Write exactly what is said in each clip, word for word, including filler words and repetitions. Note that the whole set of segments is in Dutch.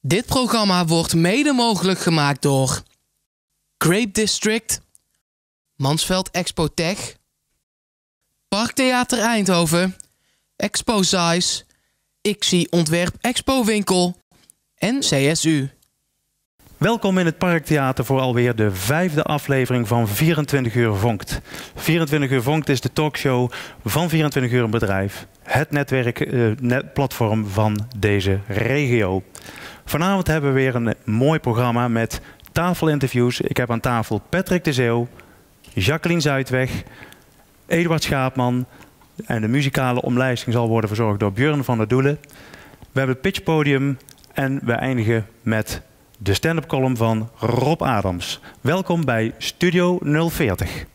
Dit programma wordt mede mogelijk gemaakt door Grape District, Mansveld Expotech, Parktheater Eindhoven, Expo Zeiss, X I Ontwerp Expo Winkel en C S U. Welkom in het Parktheater voor alweer de vijfde aflevering van vierentwintig uur Vonkt. vierentwintig uur Vonkt is de talkshow van vierentwintig uur een bedrijf. Het netwerkplatform uh, van deze regio. Vanavond hebben we weer een mooi programma met tafelinterviews. Ik heb aan tafel Patrick de Zeeuw, Jacqueline Zuidweg, Eduard Schaapman. En de muzikale omlijsting zal worden verzorgd door Björn van der Doelen. We hebben het pitchpodium en we eindigen met de stand-up column van Rob Adams. Welkom bij Studio nul veertig.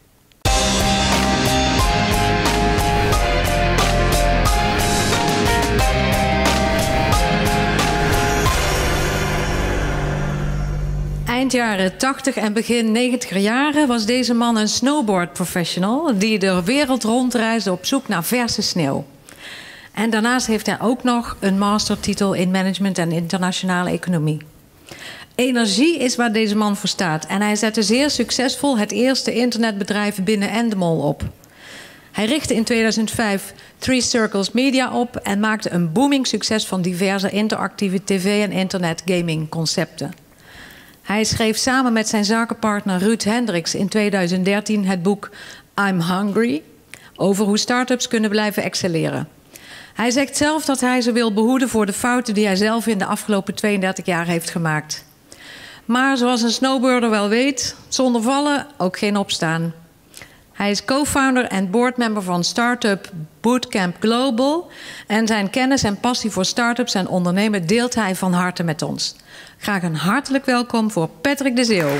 Eind jaren tachtig en begin negentiger jaren was deze man een snowboard professional die de wereld rondreisde op zoek naar verse sneeuw. En daarnaast heeft hij ook nog een mastertitel in management en internationale economie. Energie is waar deze man voor staat en hij zette zeer succesvol het eerste internetbedrijf binnen Endemol op. Hij richtte in tweeduizend vijf Three Circles Media op en maakte een booming succes van diverse interactieve tv- en internetgaming concepten. Hij schreef samen met zijn zakenpartner Ruud Hendricks in tweeduizend dertien het boek I'm Hungry over hoe start-ups kunnen blijven excelleren. Hij zegt zelf dat hij ze wil behoeden voor de fouten die hij zelf in de afgelopen tweeëndertig jaar heeft gemaakt. Maar zoals een snowboarder wel weet, zonder vallen ook geen opstaan. Hij is co-founder en boardmember van Startup Bootcamp Global. En zijn kennis en passie voor start-ups en ondernemen deelt hij van harte met ons. Graag een hartelijk welkom voor Patrick de Zeeuw.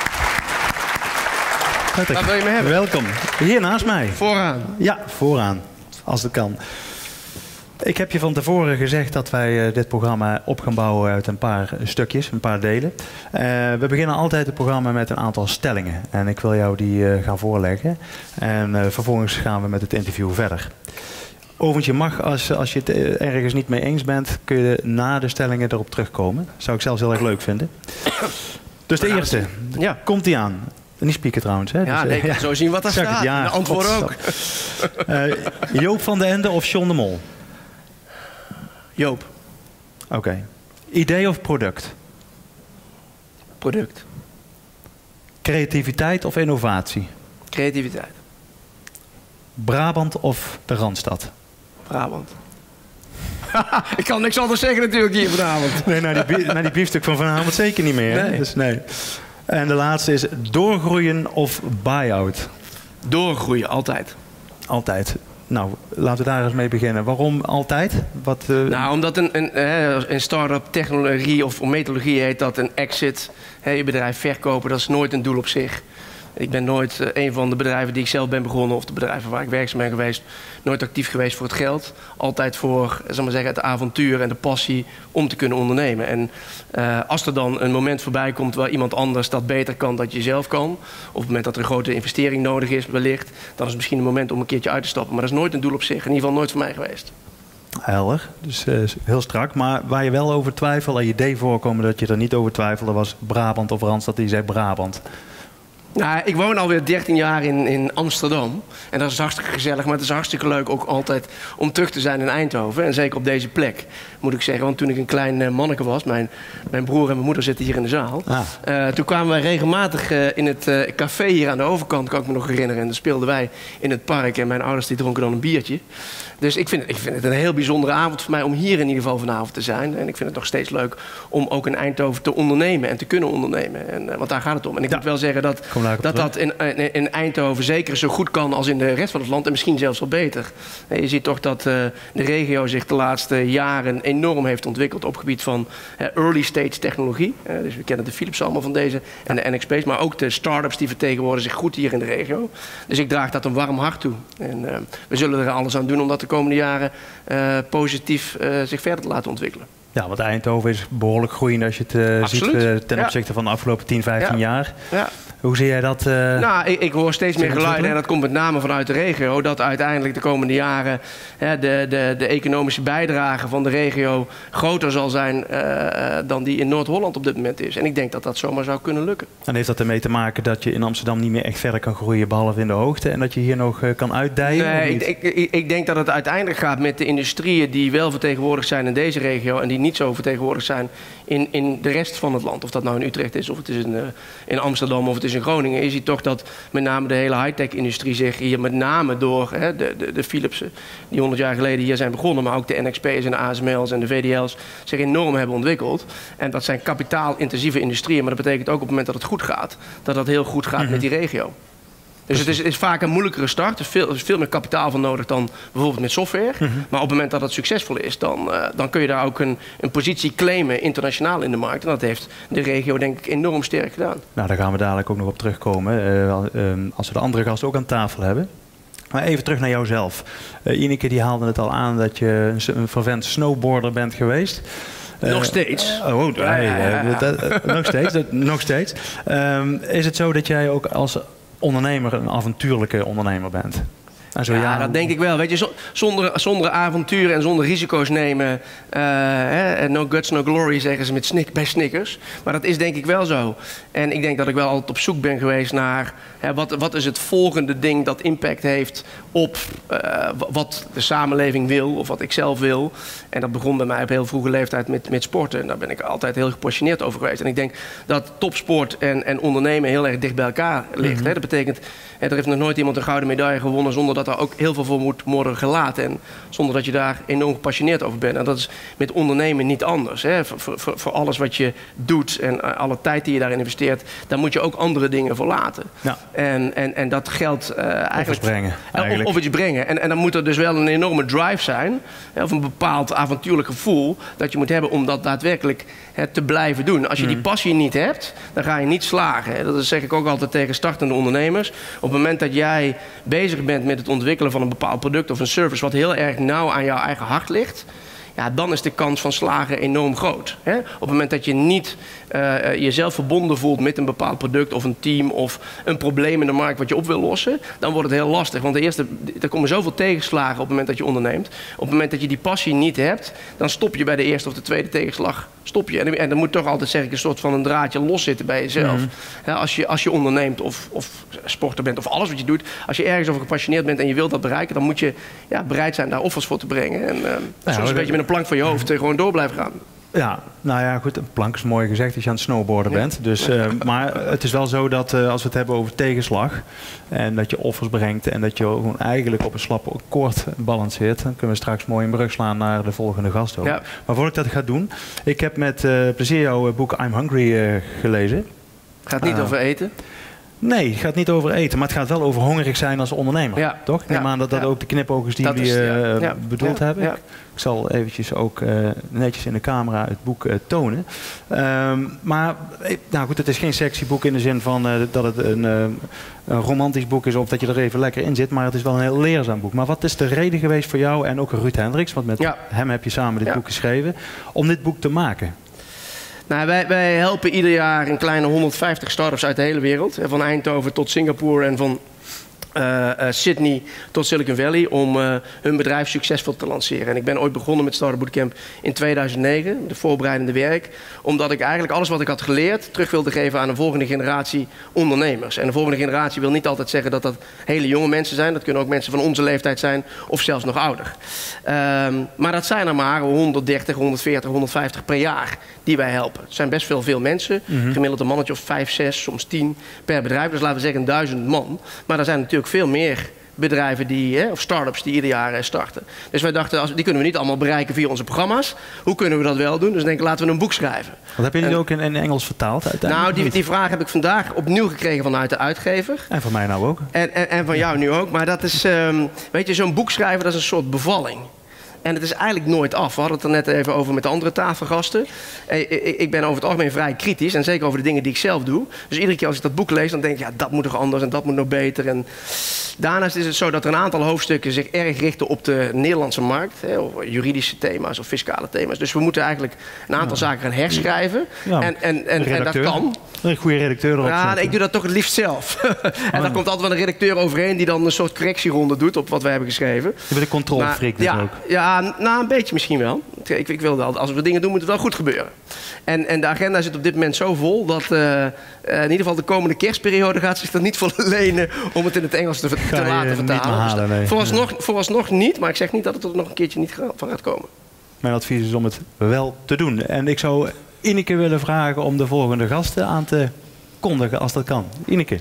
Patrick, waar wil je me hebben? Welkom. Hier naast mij. Vooraan. Ja, vooraan. Als het kan. Ik heb je van tevoren gezegd dat wij uh, dit programma op gaan bouwen uit een paar stukjes, een paar delen. Uh, we beginnen altijd het programma met een aantal stellingen. En ik wil jou die uh, gaan voorleggen. En uh, vervolgens gaan we met het interview verder. Overigens, je mag, als, als je het ergens niet mee eens bent, kun je na de stellingen erop terugkomen. Dat zou ik zelfs heel erg leuk vinden. Dus de eerste. Ja. Komt die aan? Niet spieken trouwens. Hè? Ja, dus, nee, ja. zo zien wat daar staat. Ja, de antwoord ook. uh, Joop van den Ende of John de Mol? Joop. Oké. Okay. Idee of product? Product. Creativiteit of innovatie? Creativiteit. Brabant of de Randstad? Brabant. Ik kan niks anders zeggen natuurlijk hier vanavond. Nee, naar die, naar die biefstuk van vanavond zeker niet meer. Nee. Dus nee. En de laatste is doorgroeien of buy-out? Doorgroeien, altijd. Altijd. Nou, laten we daar eens mee beginnen. Waarom altijd? Wat, uh... Nou, omdat een, een, een start-up technologie of methodologie heet dat een exit. Je bedrijf verkopen, dat is nooit een doel op zich. Ik ben nooit uh, een van de bedrijven die ik zelf ben begonnen of de bedrijven waar ik werkzaam ben geweest, nooit actief geweest voor het geld. Altijd voor zal maar zeggen, het avontuur en de passie om te kunnen ondernemen. En uh, als er dan een moment voorbij komt waar iemand anders dat beter kan dan je zelf kan, of op het moment dat er een grote investering nodig is wellicht, dan is het misschien een moment om een keertje uit te stappen. Maar dat is nooit een doel op zich. In ieder geval nooit voor mij geweest. Helder, dus uh, heel strak. Maar waar je wel over twijfelt, en je deed voorkomen dat je er niet over twijfelde, was Brabant of Randstad. Die zei Brabant. Nou, ik woon alweer dertien jaar in, in Amsterdam. En dat is hartstikke gezellig, maar het is hartstikke leuk ook altijd om terug te zijn in Eindhoven. En zeker op deze plek, moet ik zeggen. Want toen ik een klein uh, manneke was, mijn, mijn broer en mijn moeder zitten hier in de zaal. Ah. Uh, toen kwamen wij regelmatig uh, in het uh, café hier aan de overkant, kan ik me nog herinneren. En dan speelden wij in het park en mijn ouders die dronken dan een biertje. Dus ik vind, ik vind het een heel bijzondere avond voor mij om hier in ieder geval vanavond te zijn. En ik vind het nog steeds leuk om ook in Eindhoven te ondernemen en te kunnen ondernemen. En, uh, want daar gaat het om. En ik ja. moet wel zeggen dat dat, dat in, in, in Eindhoven zeker zo goed kan als in de rest van het land. En misschien zelfs wel beter. En je ziet toch dat uh, de regio zich de laatste jaren enorm heeft ontwikkeld op het gebied van uh, early stage technologie. Uh, dus we kennen de Philips allemaal van deze en de N X P's. Maar ook de start-ups die vertegenwoordigen zich goed hier in de regio. Dus ik draag dat een warm hart toe. En uh, we zullen er alles aan doen om dat de komende jaren uh, positief uh, zich verder te laten ontwikkelen. Ja, want Eindhoven is behoorlijk groeiend als je het uh, ziet uh, ten ja. opzichte van de afgelopen tien, vijftien ja. jaar. Ja. Hoe zie jij dat? Uh, nou, ik, ik hoor steeds meer geluiden, en dat komt met name vanuit de regio, dat uiteindelijk de komende jaren hè, de, de, de economische bijdrage van de regio groter zal zijn uh, dan die in Noord-Holland op dit moment is. En ik denk dat dat zomaar zou kunnen lukken. En heeft dat ermee te maken dat je in Amsterdam niet meer echt verder kan groeien, behalve in de hoogte, en dat je hier nog uh, kan uitdijen? Nee, ik, ik, ik denk dat het uiteindelijk gaat met de industrieën die wel vertegenwoordigd zijn in deze regio en die niet zo vertegenwoordigd zijn in, in de rest van het land. Of dat nou in Utrecht is, of het is in, uh, in Amsterdam, of het is in Groningen. Je ziet toch dat met name de hele high-tech-industrie zich hier met name door hè, de, de, de Philipsen, die honderd jaar geleden hier zijn begonnen, maar ook de N X P's en de A S M L's en de V D L's zich enorm hebben ontwikkeld. En dat zijn kapitaalintensieve industrieën, maar dat betekent ook op het moment dat het goed gaat, dat dat heel goed gaat mm-hmm. met die regio. Dus het is, het is vaak een moeilijkere start. Er is veel, er is veel meer kapitaal van nodig dan bijvoorbeeld met software. Mm-hmm. Maar op het moment dat het succesvol is, dan, uh, dan kun je daar ook een, een positie claimen internationaal in de markt. En dat heeft de regio denk ik enorm sterk gedaan. Nou, daar gaan we dadelijk ook nog op terugkomen. Uh, uh, als we de andere gasten ook aan tafel hebben. Maar even terug naar jouzelf. Uh, Ineke die haalde het al aan dat je een, een vervent snowboarder bent geweest. Nog steeds. Uh, oh, ja, ja, ja, ja. Dat, uh, nog steeds. Dat, nog steeds. Um, is het zo dat jij ook als ondernemer een avontuurlijke ondernemer bent? En zo, ja, ja, dat denk ik wel. Weet je, zonder, zonder avonturen en zonder risico's nemen. Uh, hè, no guts, no glory zeggen ze met snik, bij Snickers. Maar dat is denk ik wel zo. En ik denk dat ik wel altijd op zoek ben geweest naar hè, wat, wat is het volgende ding dat impact heeft op uh, wat de samenleving wil of wat ik zelf wil. En dat begon bij mij op heel vroege leeftijd met, met sporten. En daar ben ik altijd heel gepassioneerd over geweest. En ik denk dat topsport en, en ondernemen heel erg dicht bij elkaar ligt. Mm-hmm. Hè. Dat betekent, hè, er heeft nog nooit iemand een gouden medaille gewonnen zonder dat er ook heel veel voor moet worden gelaten. En zonder dat je daar enorm gepassioneerd over bent. En dat is met ondernemen niet anders. Hè. Voor, voor, voor alles wat je doet en alle tijd die je daarin investeert, daar moet je ook andere dingen voor laten. Ja. En, en, en dat geldt uh, eigenlijk... Of iets brengen. Of, of iets brengen. En, en dan moet er dus wel een enorme drive zijn. Hè, of een bepaald avontuurlijk gevoel dat je moet hebben om dat daadwerkelijk hè, te blijven doen. Als je die passie niet hebt, dan ga je niet slagen. Hè. Dat zeg ik ook altijd tegen startende ondernemers. Op het moment dat jij bezig bent met het ontwikkelen van een bepaald product of een service wat heel erg nauw aan jouw eigen hart ligt, ja, dan is de kans van slagen enorm groot. Hè? Op het moment dat je niet uh, jezelf verbonden voelt met een bepaald product of een team of een probleem in de markt wat je op wil lossen, dan wordt het heel lastig. Want de eerste, er komen zoveel tegenslagen op het moment dat je onderneemt. Op het moment dat je die passie niet hebt, dan stop je bij de eerste of de tweede tegenslag. Stop je. En, en er moet toch altijd, zeg ik, een soort van een draadje loszitten bij jezelf. Mm-hmm. Ja, als, je, als je onderneemt of, of sporter bent of alles wat je doet, als je ergens over gepassioneerd bent en je wilt dat bereiken, dan moet je ja, bereid zijn daar offers voor te brengen. En uh, ja, soms een beetje met een plank voor je hoofd uh, gewoon door blijven gaan. Ja, nou ja, goed, een plank is mooi gezegd als je aan het snowboarden ja. bent. Dus, uh, maar het is wel zo dat uh, als we het hebben over tegenslag en dat je offers brengt en dat je gewoon eigenlijk op een slappe koord balanceert, dan kunnen we straks mooi een brug slaan naar de volgende gast ook. Ja. Maar voordat ik dat ga doen, ik heb met uh, plezier jouw boek I'm Hungry uh, gelezen. Gaat niet uh, over eten? Nee, het gaat niet over eten, maar het gaat wel over hongerig zijn als ondernemer. Ja. Toch? Ik neem ja. aan dat dat ja. ook de knipoog is die jullie uh, ja. bedoeld ja. hebben. Ja. Ik zal eventjes ook uh, netjes in de camera het boek uh, tonen. Um, maar nou goed, het is geen sexy boek in de zin van uh, dat het een, uh, een romantisch boek is of dat je er even lekker in zit. Maar het is wel een heel leerzaam boek. Maar wat is de reden geweest voor jou en ook Ruud Hendricks, want met ja. hem heb je samen dit ja. boek geschreven, om dit boek te maken? Nou, wij, wij helpen ieder jaar een kleine honderdvijftig start-ups uit de hele wereld. Van Eindhoven tot Singapore en van uh, uh, Sydney tot Silicon Valley om uh, hun bedrijf succesvol te lanceren. En ik ben ooit begonnen met Startup Bootcamp in tweeduizend negen, de voorbereidende werk. Omdat ik eigenlijk alles wat ik had geleerd terug wilde geven aan een volgende generatie ondernemers. En de volgende generatie wil niet altijd zeggen dat dat hele jonge mensen zijn. Dat kunnen ook mensen van onze leeftijd zijn of zelfs nog ouder. Um, maar dat zijn er maar honderddertig, honderdveertig, honderdvijftig per jaar die wij helpen. Het zijn best veel, veel mensen. Mm-hmm. Gemiddeld een mannetje of vijf, zes, soms tien per bedrijf. Dus laten we zeggen duizend man. Maar er zijn natuurlijk veel meer bedrijven die, hè, of start-ups die ieder jaar starten. Dus wij dachten, als, die kunnen we niet allemaal bereiken via onze programma's. Hoe kunnen we dat wel doen? Dus denk ik, laten we een boek schrijven. Wat heb je nu ook in, in Engels vertaald uiteindelijk? Nou, die, die vraag heb ik vandaag opnieuw gekregen vanuit de uitgever. En van mij nou ook. En, en, en van jou nu ook. Maar dat is, um, weet je, zo'n boek schrijven, dat is een soort bevalling. En het is eigenlijk nooit af. We hadden het er net even over met de andere tafelgasten. Ik ben over het algemeen vrij kritisch. En zeker over de dingen die ik zelf doe. Dus iedere keer als ik dat boek lees, dan denk ik, ja, dat moet nog anders en dat moet nog beter. En daarnaast is het zo dat er een aantal hoofdstukken zich erg richten op de Nederlandse markt. Hè, of juridische thema's of fiscale thema's. Dus we moeten eigenlijk een aantal ja. zaken gaan herschrijven. Ja, en, en, en, en dat kan. Een goede redacteur erop. Ja, ik doe dat toch het liefst zelf. en oh, daar ja. komt altijd wel een redacteur overheen die dan een soort correctieronde doet op wat we hebben geschreven. Je bent een controlefreak dus ja, ook. Ja, nou een beetje misschien wel. Ik, ik wil wel, als we dingen doen, moet het wel goed gebeuren. En, en de agenda zit op dit moment zo vol dat uh, in ieder geval de komende kerstperiode gaat zich er niet voor lenen om het in het Engels te, te laten vertalen. Halen, nee. vooralsnog, nee. vooralsnog niet, maar ik zeg niet dat het er nog een keertje niet van gaat komen. Mijn advies is om het wel te doen. En ik zou Ineke willen vragen om de volgende gasten aan te kondigen als dat kan. Ineke.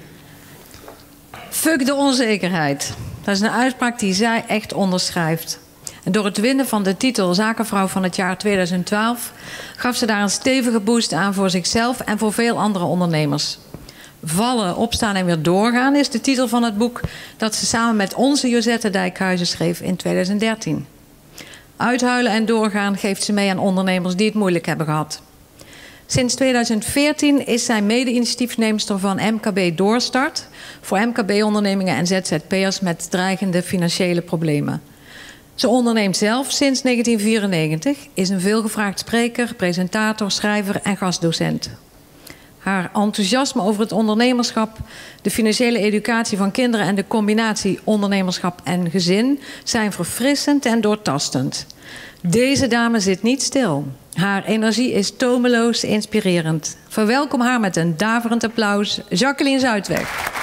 Fuck de onzekerheid. Dat is een uitspraak die zij echt onderschrijft. En door het winnen van de titel Zakenvrouw van het jaar tweeduizend twaalf... gaf ze daar een stevige boost aan voor zichzelf en voor veel andere ondernemers. Vallen, opstaan en weer doorgaan is de titel van het boek dat ze samen met onze Josette Dijkhuizen schreef in tweeduizend dertien. Uithuilen en doorgaan geeft ze mee aan ondernemers die het moeilijk hebben gehad. Sinds tweeduizend veertien is zij mede-initiatiefneemster van M K B Doorstart voor M K B-ondernemingen en Z Z P'ers met dreigende financiële problemen. Ze onderneemt zelf sinds negentien vierennegentig, is een veelgevraagd spreker, presentator, schrijver en gastdocent. Haar enthousiasme over het ondernemerschap, de financiële educatie van kinderen en de combinatie ondernemerschap en gezin zijn verfrissend en doortastend. Deze dame zit niet stil. Haar energie is tomeloos inspirerend. Verwelkom haar met een daverend applaus, Jacqueline Zuidweg.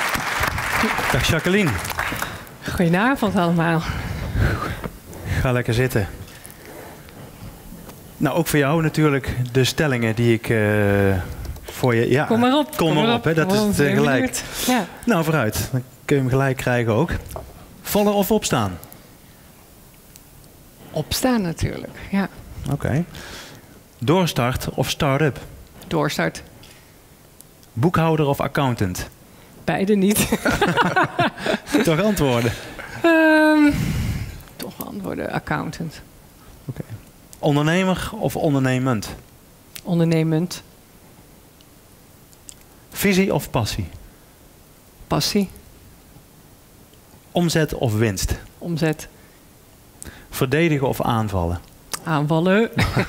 Dag Jacqueline. Goedenavond allemaal. Ga lekker zitten. Nou, ook voor jou natuurlijk de stellingen die ik uh, voor je... Ja, kom maar op. Kom, kom maar op, op hè, dat kom is het gelijk. Ja. Nou, vooruit. Dan kun je hem gelijk krijgen ook. Vallen of opstaan? Opstaan natuurlijk, ja. Oké. Okay. Doorstart of start-up? Doorstart. Boekhouder of accountant? Beide niet. Toch antwoorden? Um, toch antwoorden, accountant. Oké. Okay. Ondernemer of ondernemend? Ondernemend. Visie of passie? Passie. Omzet of winst? Omzet. Verdedigen of aanvallen? Aanvallen.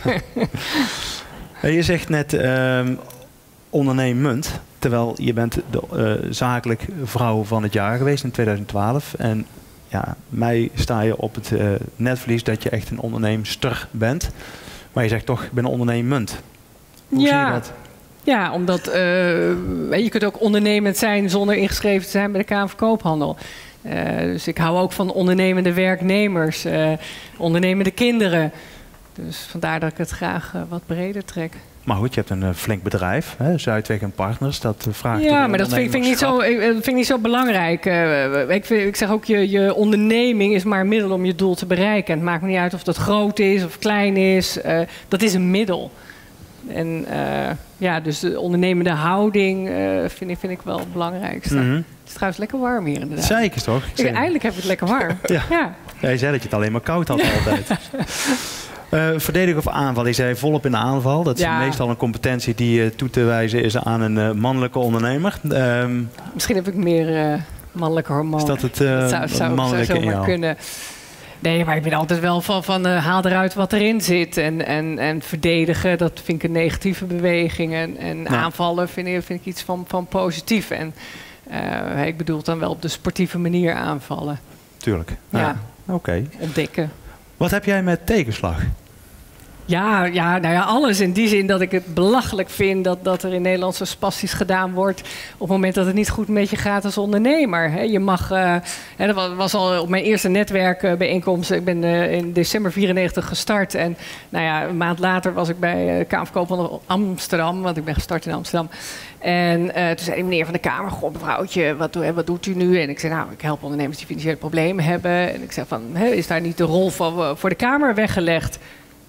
Je zegt net uh, ondernemend, terwijl je bent de uh, zakelijk vrouw van het jaar geweest in tweeduizend twaalf. En ja, mij sta je op het uh, netvlies dat je echt een onderneemster bent. Maar je zegt toch, ik ben ondernemend. Hoe ja. zie je dat? Ja, omdat uh, je kunt ook ondernemend zijn zonder ingeschreven te zijn bij de Kamer van Koophandel. Uh, dus ik hou ook van ondernemende werknemers, uh, ondernemende kinderen. Dus vandaar dat ik het graag uh, wat breder trek. Maar goed, je hebt een uh, flink bedrijf, hè? Zuidweg en Partners, dat uh, vraagt... Ja, maar dat vind, vind, ik niet zo, ik, vind ik niet zo belangrijk. Uh, ik, vind, ik zeg ook, je, je onderneming is maar een middel om je doel te bereiken. En het maakt me niet uit of dat groot is of klein is. Uh, dat is een middel. En uh, ja, dus de ondernemende houding uh, vind, ik, vind ik wel het belangrijkste. Mm-hmm. Het is trouwens lekker warm hier inderdaad. Zeker toch? Ik, eindelijk heb ik het lekker warm. ja. Ja. Ja, je zei dat je het alleen maar koud had altijd. uh, verdedigen of aanval? Je zei volop in de aanval. Dat is ja. meestal een competentie die uh, toe te wijzen is aan een uh, mannelijke ondernemer. Um, Misschien heb ik meer uh, mannelijke hormonen. Is dat het uh, dat zou, zou, mannelijke zou zomaar in jou? kunnen. Nee, maar ik ben altijd wel van, van uh, haal eruit wat erin zit. En, en, en verdedigen, dat vind ik een negatieve beweging. En, en ja. aanvallen vind ik, vind ik iets van, van positief. En uh, ik bedoel dan wel op de sportieve manier aanvallen. Tuurlijk. Ja. ja. Oké. Okay. Ontdekken. Wat heb jij met tegenslag? Ja, ja, nou ja, alles in die zin dat ik het belachelijk vind dat, dat er in Nederland zo spastisch gedaan wordt op het moment dat het niet goed met je gaat als ondernemer. He, je mag, uh, he, dat was al op mijn eerste netwerkbijeenkomst. Ik ben uh, in december vierennegentig gestart en nou ja, een maand later was ik bij uh, Kamer van Koophandel Amsterdam, want ik ben gestart in Amsterdam. En uh, toen zei die meneer van de Kamer, goh mevrouwtje, wat, doe, wat doet u nu? En ik zei, nou, ik help ondernemers die financiële problemen hebben. En ik zei van, he, is daar niet de rol van, uh, voor de Kamer weggelegd?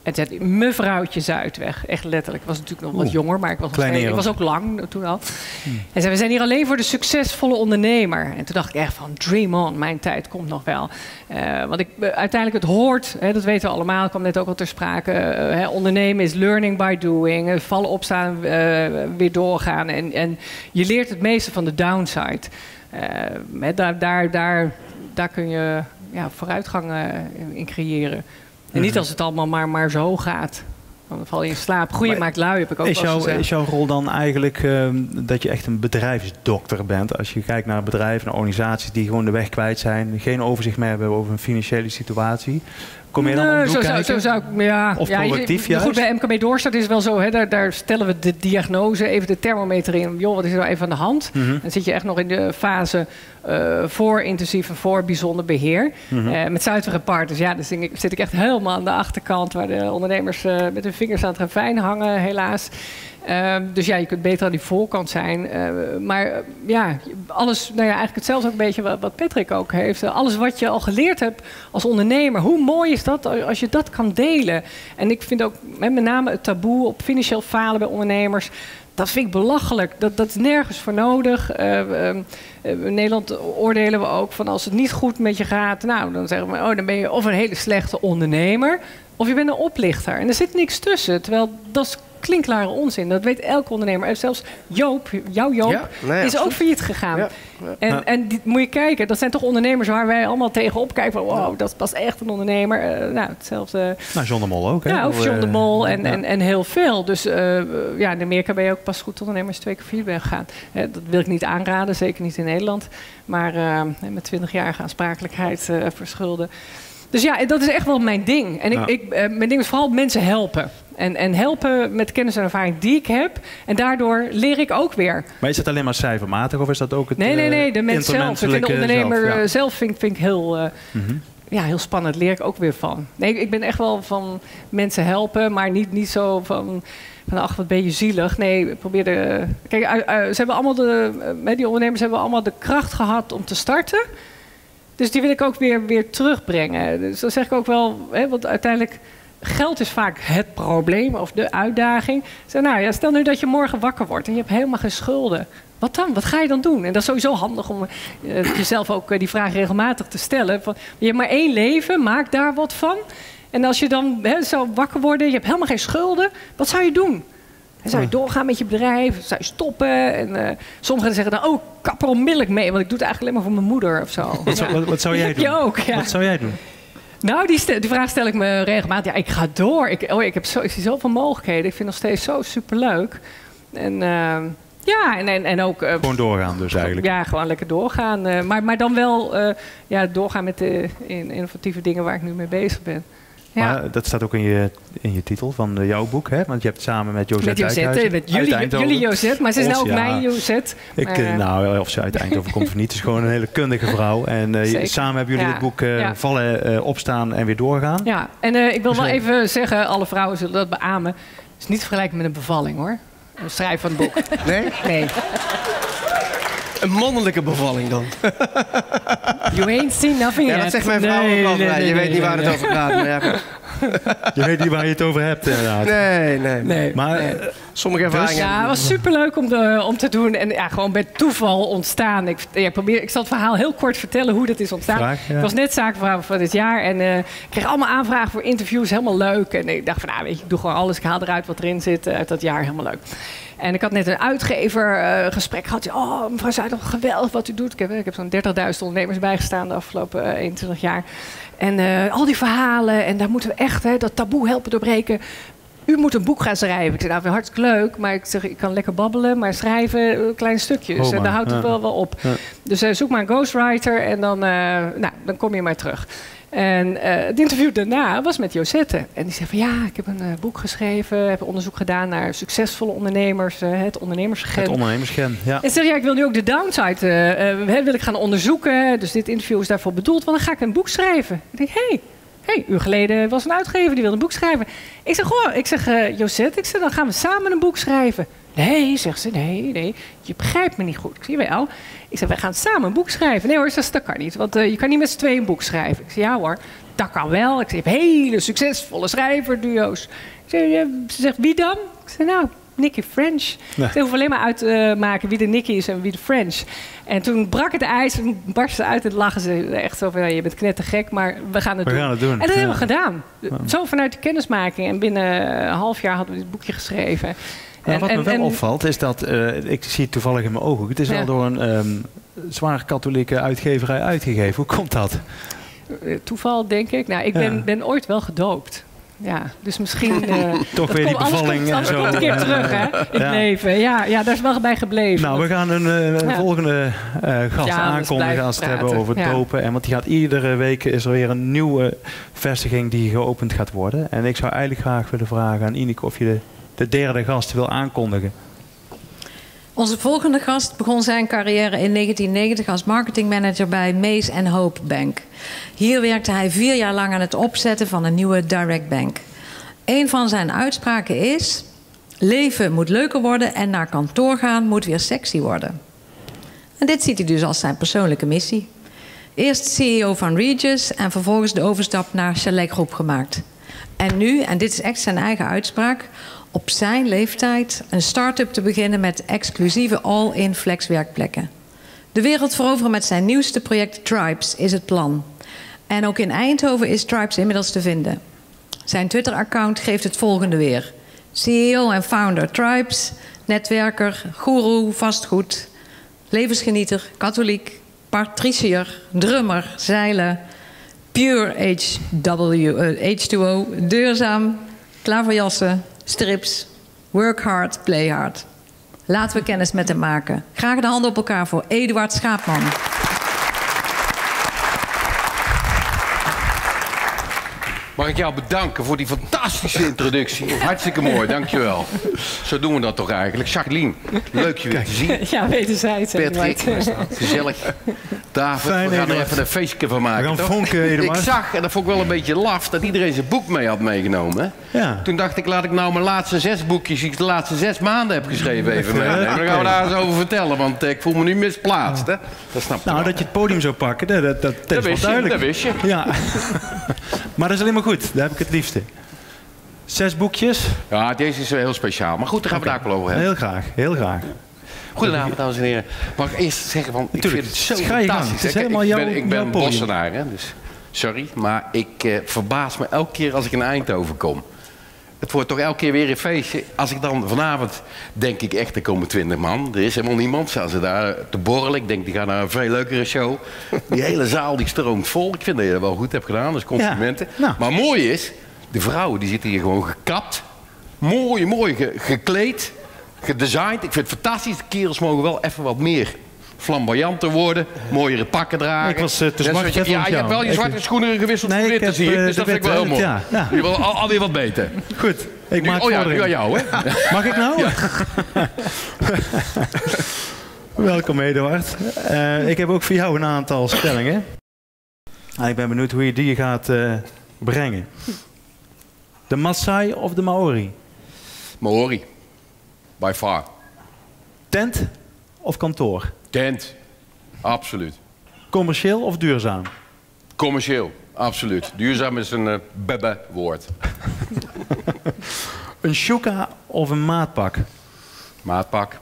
En toen zei hij, mevrouwtje Zuidweg. Echt letterlijk. Ik was natuurlijk nog wat jonger, maar ik was, nog, ik was ook lang toen al. Hmm. En zei, we zijn hier alleen voor de succesvolle ondernemer. En toen dacht ik echt van, dream on, mijn tijd komt nog wel. Uh, want ik, uh, uiteindelijk het hoort, hè, dat weten we allemaal, kwam net ook al ter sprake. Uh, hè, ondernemen is learning by doing. Uh, vallen, opstaan, uh, weer doorgaan. En, en je leert het meeste van de downside. Uh, daar, daar, daar, daar kun je ja, vooruitgang uh, in creëren. En niet als het allemaal maar, maar zo gaat. Dan val je in slaap. Groeien maar maakt lui, heb ik ook is, wel jou, is jouw rol dan eigenlijk uh, dat je echt een bedrijfsdokter bent? Als je kijkt naar bedrijven, naar organisaties die gewoon de weg kwijt zijn, geen overzicht meer hebben over een financiële situatie. Kom je dan nee, om zo, kijken? Zo, zo zou ik, ja, of ja, proactief je, juist? Goed, bij M K B Doorstart is het wel zo, hè, daar, daar stellen we de diagnose, even de thermometer in. Joh, wat is er nou even aan de hand? Mm-hmm. Dan zit je echt nog in de fase uh, voor intensief en voor bijzonder beheer. Mm-hmm. Uh, met Zuidweg en Partners, ja, dan zit ik, zit ik echt helemaal aan de achterkant, waar de ondernemers uh, met hun vingers aan het ravijn hangen, helaas. Uh, dus ja, je kunt beter aan die voorkant zijn. Uh, maar uh, ja, alles, nou ja, eigenlijk hetzelfde ook een beetje wat, wat Patrick ook heeft. Uh, alles wat je al geleerd hebt als ondernemer. Hoe mooi is dat als je dat kan delen? En ik vind ook met name het taboe op financieel falen bij ondernemers. Dat vind ik belachelijk. Dat, dat is nergens voor nodig. Uh, uh, in Nederland oordelen we ook van als het niet goed met je gaat. Nou, dan zeggen we, oh, dan ben je of een hele slechte ondernemer. Of je bent een oplichter. En er zit niks tussen. Terwijl dat is klinkklare onzin. Dat weet elke ondernemer. En zelfs Joop, jouw Joop, ja, nee, is ook failliet gegaan. Ja, ja. En, ja. en die, moet je kijken, dat zijn toch ondernemers waar wij allemaal tegenop kijken van wow, dat is pas echt een ondernemer. Uh, nou, hetzelfde. Nou, John de Mol ook. Hè? Ja, of John de Mol en, ja. en, en heel veel. Dus uh, ja, in Amerika ben je ook pas goed ondernemers twee keer failliet ben gegaan. Uh, dat wil ik niet aanraden, zeker niet in Nederland. Maar uh, met twintig jaar aansprakelijkheid uh, verschulden. Dus ja, dat is echt wel mijn ding. En ik, ja. ik, uh, mijn ding is vooral mensen helpen. En, en helpen met kennis en ervaring die ik heb. En daardoor leer ik ook weer. Maar is het alleen maar cijfermatig of is dat ook het Nee, nee, nee. De mens zelf. Ik vind de ondernemer zelf, ja. zelf vind, vind ik heel, uh, mm-hmm. ja, heel spannend. Leer ik ook weer van. Nee, ik ben echt wel van mensen helpen. Maar niet, niet zo van... Van, ach, wat ben je zielig. Nee, probeer de... Kijk, uh, uh, ze hebben allemaal de... Uh, die ondernemers hebben allemaal de kracht gehad om te starten. Dus die wil ik ook weer, weer terugbrengen. Dus dan zeg ik ook wel... Hè, want uiteindelijk... Geld is vaak het probleem of de uitdaging. Zeg, nou ja, stel nu dat je morgen wakker wordt en je hebt helemaal geen schulden. Wat dan? Wat ga je dan doen? En dat is sowieso handig om uh, jezelf ook uh, die vraag regelmatig te stellen. Van, je hebt maar één leven, maak daar wat van. En als je dan he, zou wakker worden, je hebt helemaal geen schulden. Wat zou je doen? En zou je doorgaan met je bedrijf? Zou je stoppen? En uh, sommigen zeggen dan, oh, kapper onmiddellijk mee. Want ik doe het eigenlijk alleen maar voor mijn moeder of zo. Wat, ja. wat, wat zou jij doen? Je ook, ja. Wat zou jij doen? Nou, die, stel, die vraag stel ik me regelmatig. Ja, ik ga door. Ik, oh, ik, heb zo, ik zie zoveel mogelijkheden. Ik vind het nog steeds zo superleuk. En uh, ja, en, en, en ook... Uh, gewoon doorgaan dus eigenlijk. Ja, gewoon lekker doorgaan. Uh, maar, maar dan wel uh, ja, doorgaan met de in, innovatieve dingen waar ik nu mee bezig ben. Ja. Maar dat staat ook in je, in je titel van uh, jouw boek, hè? Want je hebt samen met Josette Met Josette, met jullie, jullie Josette, maar ze is nou ook ja, mijn Josette. Ik, uh, nou, of ze uit Eindhoven komt of niet, het is gewoon een hele kundige vrouw. En uh, samen hebben jullie ja. dit boek uh, ja. Vallen, uh, Opstaan en Weer Doorgaan. Ja, en uh, ik wil dus wel even zeggen, alle vrouwen zullen dat beamen. Het is niet te vergelijken met een bevalling, hoor. Een schrijf van het boek. Nee? Nee. Een mannelijke bevalling dan. You ain't seen nothing yet. Ja, dat zegt mijn vrouw nee, ook al. Nee, nee, je nee, weet nee, niet waar nee. het over gaat. Maar ja, je weet niet waar je het over hebt, inderdaad. Nee, nee. nee. Maar nee. sommige ervaringen... Ja, het was superleuk om, de, om te doen. En ja, gewoon bij toeval ontstaan. Ik, ja, probeer, ik zal het verhaal heel kort vertellen hoe dat is ontstaan. Vraag, ja. Ik was net zakenvrouw van dit jaar. En uh, ik kreeg allemaal aanvragen voor interviews. Helemaal leuk. En ik dacht van, nou weet je, ik doe gewoon alles. Ik haal eruit wat erin zit uit dat jaar. Helemaal leuk. En ik had net een uitgever uh, gesprek gehad. Oh, mevrouw Zuidhof, geweldig wat u doet. Ik heb, ik heb zo'n dertigduizend ondernemers bijgestaan de afgelopen uh, eenentwintig jaar. En uh, al die verhalen. En daar moeten we echt hè, dat taboe helpen doorbreken. U moet een boek gaan schrijven. Ik zei, nou, hartstikke leuk. Maar ik zeg, ik kan lekker babbelen. Maar schrijven uh, kleine stukjes. Oh, en daar houdt het ja. wel, wel op. Ja. Dus uh, zoek maar een ghostwriter. En dan, uh, nou, dan kom je maar terug. En uh, het interview daarna was met Josette. En die zei van ja, ik heb een uh, boek geschreven. Heb onderzoek gedaan naar succesvolle ondernemers. Uh, het ondernemersgen. Het ondernemersgen, ja. En ze zei ja, ik wil nu ook de downside uh, uh, wil ik gaan onderzoeken. Dus dit interview is daarvoor bedoeld. Want dan ga ik een boek schrijven. Ik denk, hé. Hey, Hey, een uur geleden was een uitgever die wilde een boek schrijven. Ik zeg, goh, ik zeg, uh, Josette, ik zeg, dan gaan we samen een boek schrijven. Nee, zegt ze, nee, nee, je begrijpt me niet goed. Ik zie wel. Ik zeg, wij gaan samen een boek schrijven. Nee hoor, zegt ze, dat kan niet, want uh, je kan niet met z'n tweeën een boek schrijven. Ik zeg, ja hoor, dat kan wel. Ik zeg, je hebt hele succesvolle schrijverduo's. Ik zeg, uh, ze zegt, wie dan? Ik zeg, nou, Nicky French. Nee. Ze hoeven alleen maar uit te uh, maken wie de Nicky is en wie de French. En toen brak het ijs en barstte ze uit en lachen ze echt zo van, ja, je bent knettergek, maar we gaan het, we doen. Gaan het doen. En dat ja. hebben we gedaan. Zo vanuit de kennismaking. En binnen een half jaar hadden we dit boekje geschreven. Nou, en, wat me en, wel en, opvalt is dat, uh, ik zie het toevallig in mijn ogen, het is ja. al door een um, zwaar katholieke uitgeverij uitgegeven. Hoe komt dat? Toeval, denk ik. Nou, ik ben, ja. ben ooit wel gedoopt. Ja, dus misschien... Uh, Toch weer die bevalling komt, en zo. komt een keer terug, hè, in ja. het leven. Ja, ja, daar is wel bij gebleven. Nou, we gaan een, een ja. volgende uh, gast ja, aankondigen als we het hebben over ja. dopen. En, want die gaat iedere week, is er weer een nieuwe vestiging die geopend gaat worden. En ik zou eigenlijk graag willen vragen aan Ineke of je de, de derde gast wil aankondigen. Onze volgende gast begon zijn carrière in negentien negentig als marketingmanager bij Mace and Hope Bank. Hier werkte hij vier jaar lang aan het opzetten van een nieuwe direct bank. Een van zijn uitspraken is: leven moet leuker worden en naar kantoor gaan moet weer sexy worden. En dit ziet hij dus als zijn persoonlijke missie. Eerst C E O van Regis en vervolgens de overstap naar Chalet Groep gemaakt. En nu, en dit is echt zijn eigen uitspraak, op zijn leeftijd een start-up te beginnen met exclusieve all-in flexwerkplekken. De wereld veroveren met zijn nieuwste project Tribes is het plan. En ook in Eindhoven is Tribes inmiddels te vinden. Zijn Twitter-account geeft het volgende weer. C E O en founder Tribes, netwerker, goeroe, vastgoed, levensgenieter, katholiek, patriciër, drummer, zeilen, pure H twee O, duurzaam, klaverjassen, strips, work hard, play hard. Laten we kennis met hem maken. Graag de handen op elkaar voor Eduard Schaapman. Mag ik jou bedanken voor die fantastische introductie. Hartstikke mooi, dankjewel. Zo doen we dat toch eigenlijk. Jacqueline, leuk je weer te zien. Ja, wederzijds. Patrick, gezellig. David, Fijn, we gaan er Eduard. even een feestje van maken. We gaan toch? vonken, Eduard. Ik zag, en dat vond ik wel een beetje laf, dat iedereen zijn boek mee had meegenomen. Ja. Toen dacht ik, laat ik nou mijn laatste zes boekjes, die ik de laatste zes maanden heb geschreven, even meenemen. Dan gaan we daar eens over vertellen, want ik voel me nu misplaatst. Hè? Dat snap je Nou, wel. dat je het podium zou pakken, dat, dat, dat, dat Dat is wel wist je, duidelijk. dat wist je. Ja. Maar dat is alleen maar goed, daar heb ik het liefste. Zes boekjes. Ja, deze is wel heel speciaal. Maar goed, daar gaan we Okay. daar wel over hebben. Heel graag, heel graag. Goedenavond, dames en heren. Mag ik eerst zeggen, van, ik Tuurlijk. vind het zo Ga je gang. fantastisch. Het is Kijk, helemaal ik jouw- ben, ik ben jouw een podium. Bossenaar, hè, dus sorry. Maar ik eh, verbaas me elke keer als ik in Eindhoven kom. Het wordt toch elke keer weer een feestje. Als ik dan vanavond denk ik echt, er komen twintig man. Er is helemaal niemand. Staan ze daar te borrelen. Ik denk, die gaan naar een veel leukere show. Die hele zaal die stroomt vol. Ik vind dat je dat wel goed hebt gedaan. Dus complimenten. Ja, nou. Maar mooi is, de vrouwen die zitten hier gewoon gekapt. Mooi, mooi ge- gekleed. Gedesigned. Ik vind het fantastisch. De kerels mogen wel even wat meer flamboyanter worden. Mooiere pakken dragen. Ik was, uh, te Net zwart zoals je- net Ja, als je hebt jou. wel je Ik- zwarte schoenen gewisseld Nee, voor ik witte, heb, zie ik. uh, Dus de dat vind ik wel heel witte, mooi. ja, ja. Je wil al, alweer wat beter. Goed, ik Nu- maak oh ja, vordering. nu aan jou, hè? Mag ik nou? Welkom, Eduard. Uh, ik heb ook voor jou een aantal stellingen. En ik ben benieuwd hoe je die gaat uh, brengen. De Maasai of de Maori? Maori. By far. Tent of kantoor? Tent. Absoluut. Commercieel of duurzaam? Commercieel. Absoluut. Duurzaam is een uh, bebe woord. Een shuka of een maatpak? Maatpak.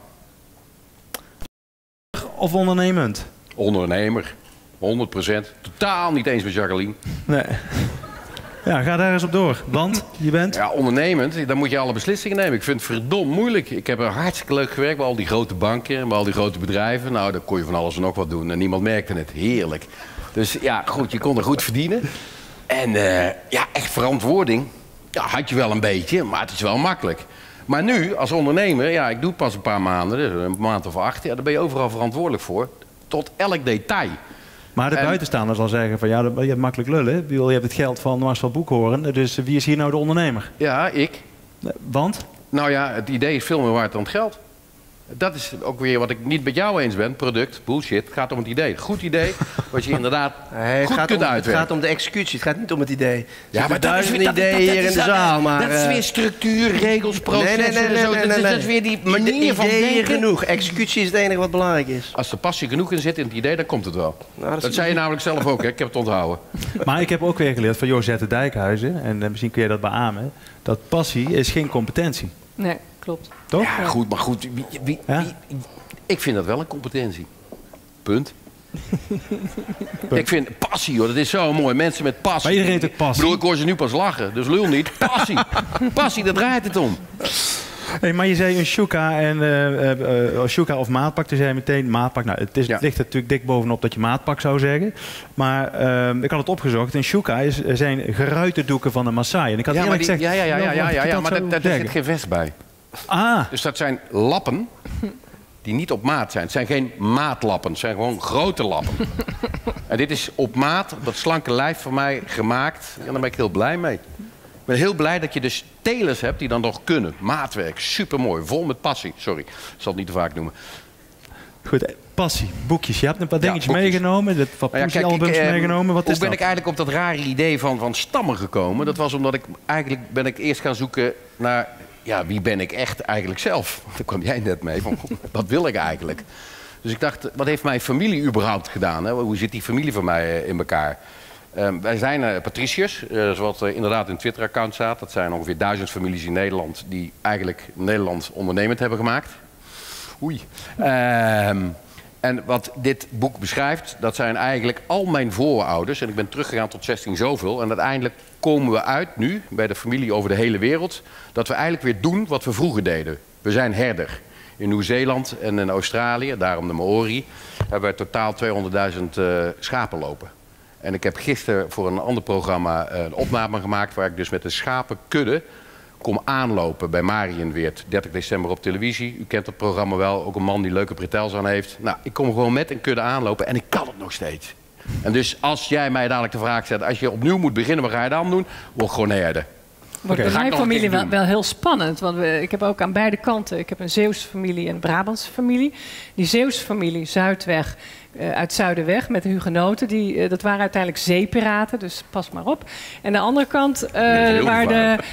Of ondernemend? Ondernemer. honderd procent. Totaal niet eens met Jacqueline. Nee. Ja, ga daar eens op door. Want je bent... Ja, ondernemend, dan moet je alle beslissingen nemen. Ik vind het verdomd moeilijk. Ik heb er hartstikke leuk gewerkt bij al die grote banken en bij al die grote bedrijven. Nou, daar kon je van alles en nog wat doen en niemand merkte het. Heerlijk. Dus ja, goed, je kon er goed verdienen. En uh, ja, echt verantwoording. Ja, had je wel een beetje, maar het is wel makkelijk. Maar nu, als ondernemer, ja, ik doe het pas een paar maanden, dus een maand of acht. Ja, daar ben je overal verantwoordelijk voor. Tot elk detail. Maar de En- buitenstaander zal zeggen van ja, je hebt makkelijk lullen. Ik bedoel, je hebt het geld van Marcel Boekhoorn. Dus wie is hier nou de ondernemer? Ja, ik. Want? Nou ja, het idee is veel meer waard dan het geld. Dat is ook weer wat ik niet met jou eens ben. Product, bullshit. Het gaat om het idee. Goed idee, wat je inderdaad Nee, het goed gaat kunt om, uitwerken. Het gaat om de executie, het gaat niet om het idee. Ja, maar dat is een idee hier in de zaal. Maar, dat is uh, weer structuur, regels, processen nee, nee, nee, en zo. nee, nee, Dat is- nee. Dat is weer die manier van ideeën denken. genoeg. Executie is het enige wat belangrijk is. Als er passie genoeg in zit in het idee, dan komt het wel. Nou, dat is- zei je namelijk zelf ook, hè? Ik heb het onthouden. Maar ik heb ook weer geleerd van Josette Dijkhuizen, en eh, misschien kun je dat beamen, dat passie is geen competentie. Nee, klopt. Toch? Ja, goed, maar goed. Wie, wie, Ja? wie- ik vind dat wel een competentie. Punt. Ik vind passie, hoor, dat is zo mooi. Mensen met passie. Maar iedereen heeft ook passie. Ik bedoel, ik hoor ze nu pas lachen, dus lul niet. Passie. Passie, daar draait het om. Hey, maar je zei een shuka en uh, uh, shuka of maatpak. Toen zei je meteen maatpak. Nou, het, is, Ja. het ligt er natuurlijk dik bovenop dat je maatpak zou zeggen. Maar uh, ik had het opgezocht. Een shuka is, zijn geruite doeken van de Maasai. En ik had Ja, maar eerlijk die, gezegd... ja, ja, ja, ja, ja, ja, ja, maar dat daar daar zeggen. zit geen vest bij. Ah, Dus dat zijn lappen die niet op maat zijn. Het zijn geen maatlappen, het zijn gewoon grote lappen. En dit is op maat, op dat slanke lijf van mij gemaakt. En daar ben ik heel blij mee. Ik ben heel blij dat je dus telers hebt die dan nog kunnen. Maatwerk, supermooi, vol met passie. Sorry, ik zal het niet te vaak noemen. goed. Passie, boekjes. Je hebt een paar Ja, dingetjes boekjes. meegenomen. Wat Nou ja, kijk, poesiealbums ik, eh, meegenomen. Wat hoe is ben dat? ik eigenlijk op dat rare idee van, van stammen gekomen? Dat was omdat ik eigenlijk ben ik eerst gaan zoeken naar... Ja, wie ben ik echt eigenlijk zelf? Daar kwam jij net mee. Van, wat wil ik eigenlijk? Dus ik dacht, wat heeft mijn familie überhaupt gedaan? Hè? Hoe zit die familie van mij eh, in elkaar? Uh, wij zijn uh, patriciërs, uh, zoals uh, inderdaad in het Twitter-account staat. Dat zijn ongeveer duizend families in Nederland die eigenlijk Nederland ondernemend hebben gemaakt. Oei. Uh, en wat dit boek beschrijft, dat zijn eigenlijk al mijn voorouders. En ik ben teruggegaan tot zestien zoveel. En uiteindelijk komen we uit nu, bij de familie over de hele wereld... dat we eigenlijk weer doen wat we vroeger deden. We zijn herder. In Nieuw-Zeeland en in Australië, daarom de Maori... hebben we totaal tweehonderdduizend uh, schapen lopen. En ik heb gisteren voor een ander programma uh, een opname gemaakt... waar ik dus met een schapenkudde kom aanlopen bij Mariënweerd. dertig december op televisie. U kent dat programma wel. Ook een man die leuke pretels aan heeft. Nou, ik kom gewoon met een kudde aanlopen en ik kan het nog steeds. En dus als jij mij dadelijk de vraag stelt... als je opnieuw moet beginnen, wat ga je dan doen? Word gewoon herder. Wordt Oké. bij Ga ik mijn nog een familie keer wel, doen. wel heel spannend. Want we, ik heb ook aan beide kanten. Ik heb een Zeeuwse familie en een Brabantse familie. Die Zeeuwse familie, Zuidweg, uh, uit Zuiderweg met de Hugenoten. Die, uh, dat waren uiteindelijk zeepiraten, dus pas maar op. En de andere kant uh, heel waren, de, gevaarlijk.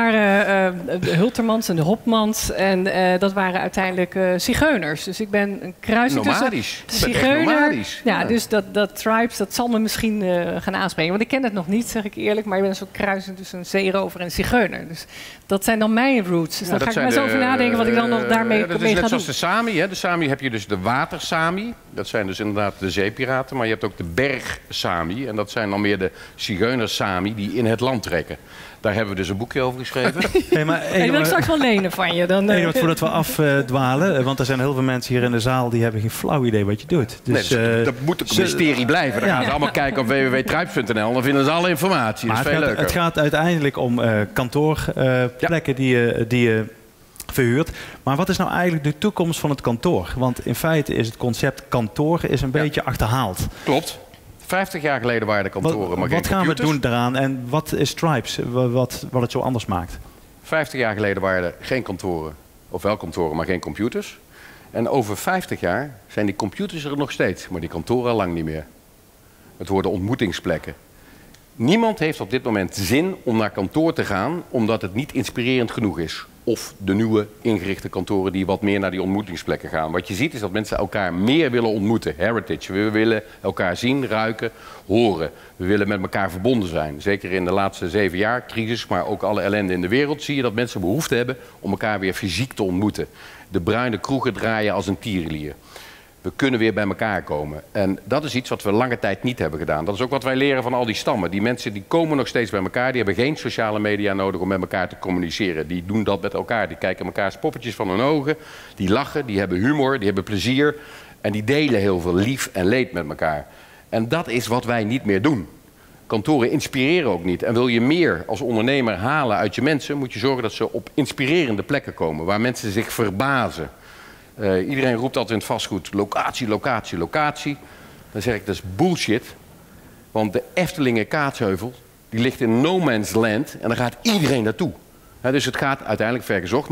waren uh, de Hultermans en de Hopmans. En uh, dat waren uiteindelijk uh, zigeuners. Dus ik ben een kruising Nomadisch. tussen Je bent echt zigeuner. nomadisch. Ja, Ja. dus dat, dat tribes, dat zal me misschien uh, gaan aanspreken. Want ik ken het nog niet, zeg ik eerlijk. Maar je bent een soort kruising tussen een zeerover en een zigeuner. Dus dat zijn dan mijn roots. Dus Ja, daar ga dat ik maar zijn eens over de, nadenken wat ik dan nog daarmee ja, dat mee is ga net doen. zoals de Sami. Hè. De Sami heb je dus de water-Sami. Dat zijn dus inderdaad de zeepiraten. Maar je hebt ook de berg-Sami. En dat zijn dan meer de zigeuners-Sami die in het land trekken. Daar hebben we dus een boekje over geschreven. Hey, maar, Hey, hey, die wil ik maar- straks wel lenen van je. Dan, uh, hey, wat voordat we afdwalen, uh, want er zijn heel veel mensen hier in de zaal die hebben geen flauw idee wat je doet. Dus, nee, dus eh, dat moet een ze- mysterie blijven. Dan ja. gaan ze allemaal kijken op w w w punt tribes punt n l. Dan vinden ze alle informatie. Dat Maar is het veel gaat, leuker. het gaat uiteindelijk om uh, kantoorplekken die je, die je verhuurt. Maar wat is nou eigenlijk de toekomst van het kantoor? Want in feite is het concept kantoor is een Ja. beetje achterhaald. Klopt. vijftig jaar geleden waren de kantoren, Wat, maar geen wat gaan we computers. doen daaraan en wat is Stripes? Wat, wat, wat het zo anders maakt? vijftig jaar geleden waren er geen kantoren. Of wel kantoren, maar geen computers. En over vijftig jaar zijn die computers er nog steeds. Maar die kantoren al lang niet meer. Het worden ontmoetingsplekken. Niemand heeft op dit moment zin om naar kantoor te gaan... omdat het niet inspirerend genoeg is. Of de nieuwe ingerichte kantoren die wat meer naar die ontmoetingsplekken gaan. Wat je ziet is dat mensen elkaar meer willen ontmoeten. Heritage. We willen elkaar zien, ruiken, horen. We willen met elkaar verbonden zijn. Zeker in de laatste zeven jaar, crisis, maar ook alle ellende in de wereld... zie je dat mensen behoefte hebben om elkaar weer fysiek te ontmoeten. De bruine kroegen draaien als een tierenlier. We kunnen weer bij elkaar komen. En dat is iets wat we lange tijd niet hebben gedaan. Dat is ook wat wij leren van al die stammen. Die mensen die komen nog steeds bij elkaar. Die hebben geen sociale media nodig om met elkaar te communiceren. Die doen dat met elkaar. Die kijken elkaars poppetjes van hun ogen. Die lachen, die hebben humor, die hebben plezier. En die delen heel veel lief en leed met elkaar. En dat is wat wij niet meer doen. Kantoren inspireren ook niet. En wil je meer als ondernemer halen uit je mensen... moet je zorgen dat ze op inspirerende plekken komen. Waar mensen zich verbazen. Uh, iedereen roept altijd in het vastgoed, locatie, locatie, locatie. Dan zeg ik, dat is bullshit. Want de Eftelingen Kaatsheuvel, die ligt in no man's land en daar gaat iedereen naartoe. He, dus het gaat uiteindelijk vergezocht, maar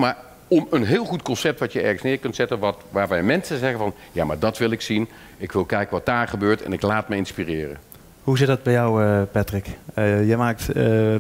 om een heel goed concept wat je ergens neer kunt zetten, wat, waarbij mensen zeggen van, ja, maar dat wil ik zien. Ik wil kijken wat daar gebeurt en ik laat me inspireren. Hoe zit dat bij jou, uh, Patrick? Uh, je maakt uh,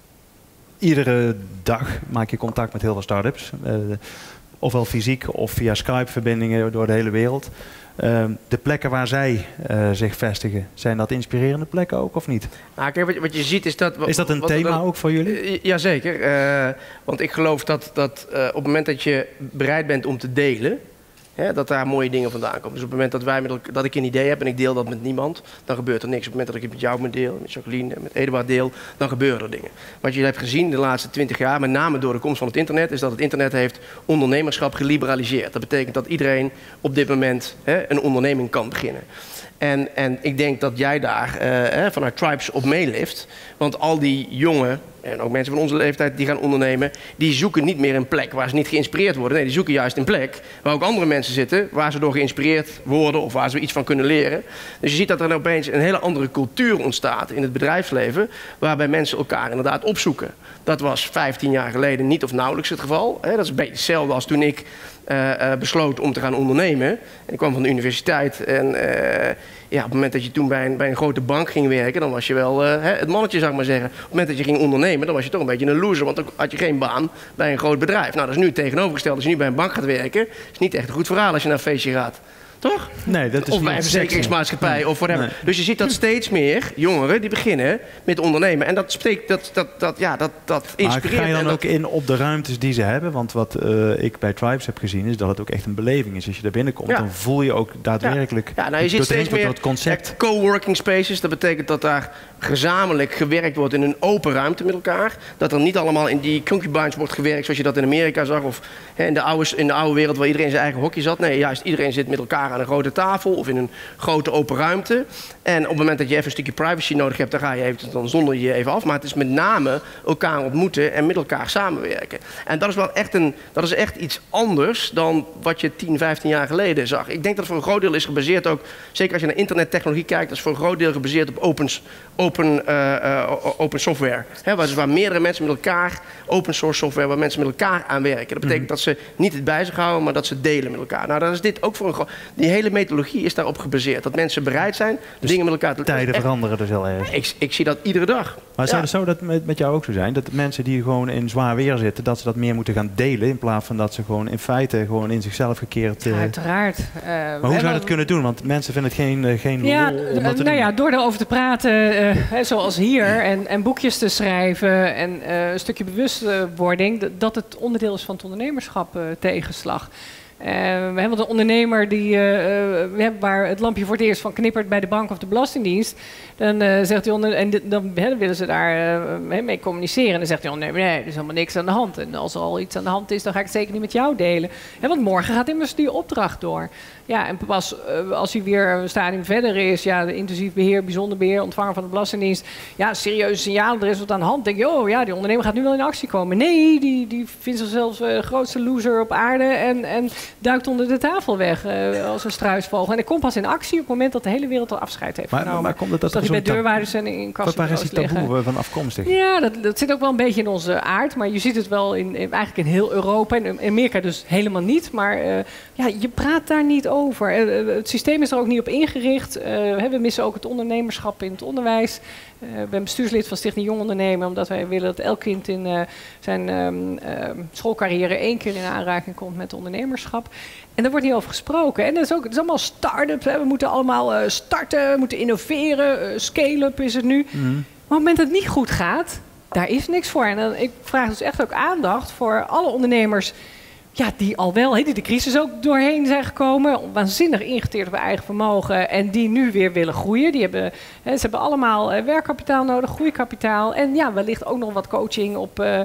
iedere dag maak je contact met heel veel start-ups. Uh, ofwel fysiek of via Skype-verbindingen door de hele wereld. Uh, de plekken waar zij uh, zich vestigen, zijn dat inspirerende plekken ook of niet? Nou, kijk, wat, wat je ziet is dat... Is dat een wat, thema wat, ook voor jullie? Uh, jazeker. Uh, want ik geloof dat, dat uh, op het moment dat je bereid bent om te delen... Hè, dat daar mooie dingen vandaan komen. Dus op het moment dat, wij met elkaar, dat ik een idee heb en ik deel dat met niemand... dan gebeurt er niks. Op het moment dat ik het met jou met deel, met Jacqueline en met Eduard deel... dan gebeuren er dingen. Wat je hebt gezien de laatste twintig jaar, met name door de komst van het internet... is dat het internet heeft ondernemerschap geliberaliseerd. Dat betekent dat iedereen op dit moment hè, een onderneming kan beginnen. En, en ik denk dat jij daar uh, vanuit Tribes op meelift. Want al die jongen, en ook mensen van onze leeftijd die gaan ondernemen... die zoeken niet meer een plek waar ze niet geïnspireerd worden. Nee, die zoeken juist een plek waar ook andere mensen zitten... waar ze door geïnspireerd worden of waar ze iets van kunnen leren. Dus je ziet dat er opeens een hele andere cultuur ontstaat in het bedrijfsleven... waarbij mensen elkaar inderdaad opzoeken. Dat was vijftien jaar geleden niet of nauwelijks het geval. Dat is een beetje hetzelfde als toen ik... Uh, uh, besloot om te gaan ondernemen. En ik kwam van de universiteit. En uh, ja, op het moment dat je toen bij een, bij een grote bank ging werken... dan was je wel uh, het mannetje, zou ik maar zeggen. Op het moment dat je ging ondernemen, dan was je toch een beetje een loser. Want dan had je geen baan bij een groot bedrijf. Nou, dat is nu tegenovergesteld. Als je nu bij een bank gaat werken... is niet echt een goed verhaal als je naar een feestje gaat. Toch? Nee, dat is of bij een verzekeringsmaatschappij nee. of whatever. Nee. Dus je ziet dat steeds meer jongeren die beginnen met ondernemen. En dat spreekt, dat, dat, dat, ja, dat, dat inspireert. Maar ga je dan en dat... ook in op de ruimtes die ze hebben? Want wat uh, ik bij Tribes heb gezien is dat het ook echt een beleving is. Als je daar binnenkomt, ja. dan voel je ook daadwerkelijk... Ja, ja nou, je ziet steeds meer het concept. coworking spaces. Dat betekent dat daar gezamenlijk gewerkt wordt in een open ruimte met elkaar. Dat er niet allemaal in die concubines wordt gewerkt zoals je dat in Amerika zag. Of hè, in, de oude, in de oude wereld waar iedereen zijn eigen hokje zat. Nee, juist iedereen zit met elkaar aan een grote tafel of in een grote open ruimte. En op het moment dat je even een stukje privacy nodig hebt, dan ga je even, dan zonder je even af. Maar het is met name elkaar ontmoeten en met elkaar samenwerken. En dat is wel echt, een, dat is echt iets anders dan wat je tien, vijftien jaar geleden zag. Ik denk dat voor een groot deel is gebaseerd ook, zeker als je naar internettechnologie kijkt, dat is voor een groot deel gebaseerd op open, open, uh, uh, open software. He, waar, waar meerdere mensen met elkaar, open source software, waar mensen met elkaar aan werken. Dat betekent mm. dat ze niet het bij zich houden, maar dat ze delen met elkaar. Nou, dat is dit ook voor een groot... Die hele methodologie is daarop gebaseerd. Dat mensen bereid zijn dus dingen met elkaar te... Tijden echt, veranderen dus heel erg. Ik, ik zie dat iedere dag. Maar zou ja. het zo dat met, met jou ook zo zijn? Dat mensen die gewoon in zwaar weer zitten, dat ze dat meer moeten gaan delen, in plaats van dat ze gewoon in feite gewoon in zichzelf gekeerd... Uh... Uiteraard. Uh, maar hoe zou je dat kunnen doen? Want mensen vinden het geen, uh, geen ja, lol om dat te nou doen. Ja, door erover te praten, uh, zoals hier, en, en boekjes te schrijven en uh, een stukje bewustwording, dat het onderdeel is van het ondernemerschap uh, tegenslag. Uh, we hebben een ondernemer die, uh, uh, waar het lampje voor het eerst van knippert bij de bank of de Belastingdienst. Dan uh, zegt die onder, en de, dan he, willen ze daar uh, mee communiceren. En dan zegt die ondernemer, nee, er is helemaal niks aan de hand. En als er al iets aan de hand is, dan ga ik het zeker niet met jou delen. He, want morgen gaat immers die opdracht door. Ja, en pas uh, als hij weer een stadium verder is, ja, de intensief beheer, bijzonder beheer, ontvanger van de Belastingdienst. Ja, serieuze signalen, er is wat aan de hand. Denk je, oh ja, die ondernemer gaat nu wel in actie komen. Nee, die, die vindt zichzelf uh, de grootste loser op aarde en, en duikt onder de tafel weg uh, als een struisvogel. En ik kom pas in actie op het moment dat de hele wereld al afscheid heeft maar, genomen. Maar komt het dat, dat hij bij deurwaarders en in kassen waar is die taboe van afkomstig? Ja, dat, dat zit ook wel een beetje in onze aard. Maar je ziet het wel in, in, eigenlijk in heel Europa. En in Amerika dus helemaal niet. Maar uh, ja, je praat daar niet over. Uh, het systeem is er ook niet op ingericht. Uh, we missen ook het ondernemerschap in het onderwijs. Uh, ik ben bestuurslid van Stichting Jong Ondernemen, omdat wij willen dat elk kind in uh, zijn um, uh, schoolcarrière één keer in aanraking komt met ondernemerschap. En daar wordt niet over gesproken. En dat is ook, het is allemaal start-ups. Hè. We moeten allemaal uh, starten, we moeten innoveren. Uh, scale-up is het nu. Mm. Maar op het moment dat het niet goed gaat, daar is niks voor. En dan, ik vraag dus echt ook aandacht voor alle ondernemers. Ja, die al wel, die de crisis ook doorheen zijn gekomen. Waanzinnig ingeteerd op eigen vermogen. En die nu weer willen groeien. Die hebben, hè, ze hebben allemaal uh, werkkapitaal nodig, groeikapitaal. En ja, wellicht ook nog wat coaching op, uh,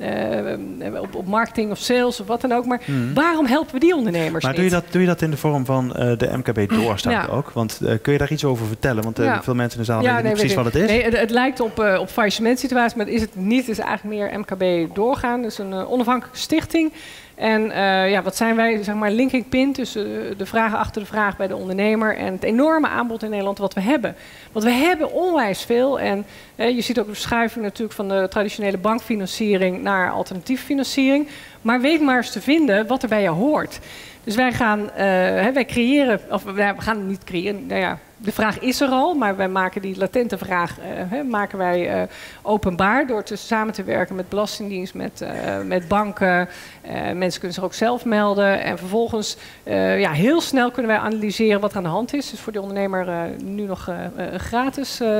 uh, op, op marketing of sales of wat dan ook. Maar hmm. waarom helpen we die ondernemers maar niet? Doe je, dat, doe je dat in de vorm van uh, de M K B doorstart ja. ook? Want uh, kun je daar iets over vertellen? Want uh, ja. veel mensen in de zaal ja, weten nee, niet precies wat het is. Nee, het, het lijkt op, uh, op faillissementsituatie, maar is het niet. Het is eigenlijk meer M K B doorgaan. Het is een uh, onafhankelijke stichting. En uh, ja, wat zijn wij, zeg maar, linking pin tussen uh, de vragen achter de vraag bij de ondernemer en het enorme aanbod in Nederland wat we hebben. Want we hebben onwijs veel en uh, je ziet ook de verschuiving natuurlijk van de traditionele bankfinanciering naar alternatieve financiering. Maar weet maar eens te vinden wat er bij je hoort. Dus wij gaan, uh, hè, wij creëren, of wij gaan niet creëren, nou ja, de vraag is er al, maar wij maken die latente vraag uh, hè, maken wij uh, openbaar door te, samen te werken met Belastingdienst, met, uh, met banken. Uh, mensen kunnen zich ook zelf melden en vervolgens uh, ja, heel snel kunnen wij analyseren wat er aan de hand is. Dus voor de ondernemer uh, nu nog uh, uh, gratis. Uh, uh,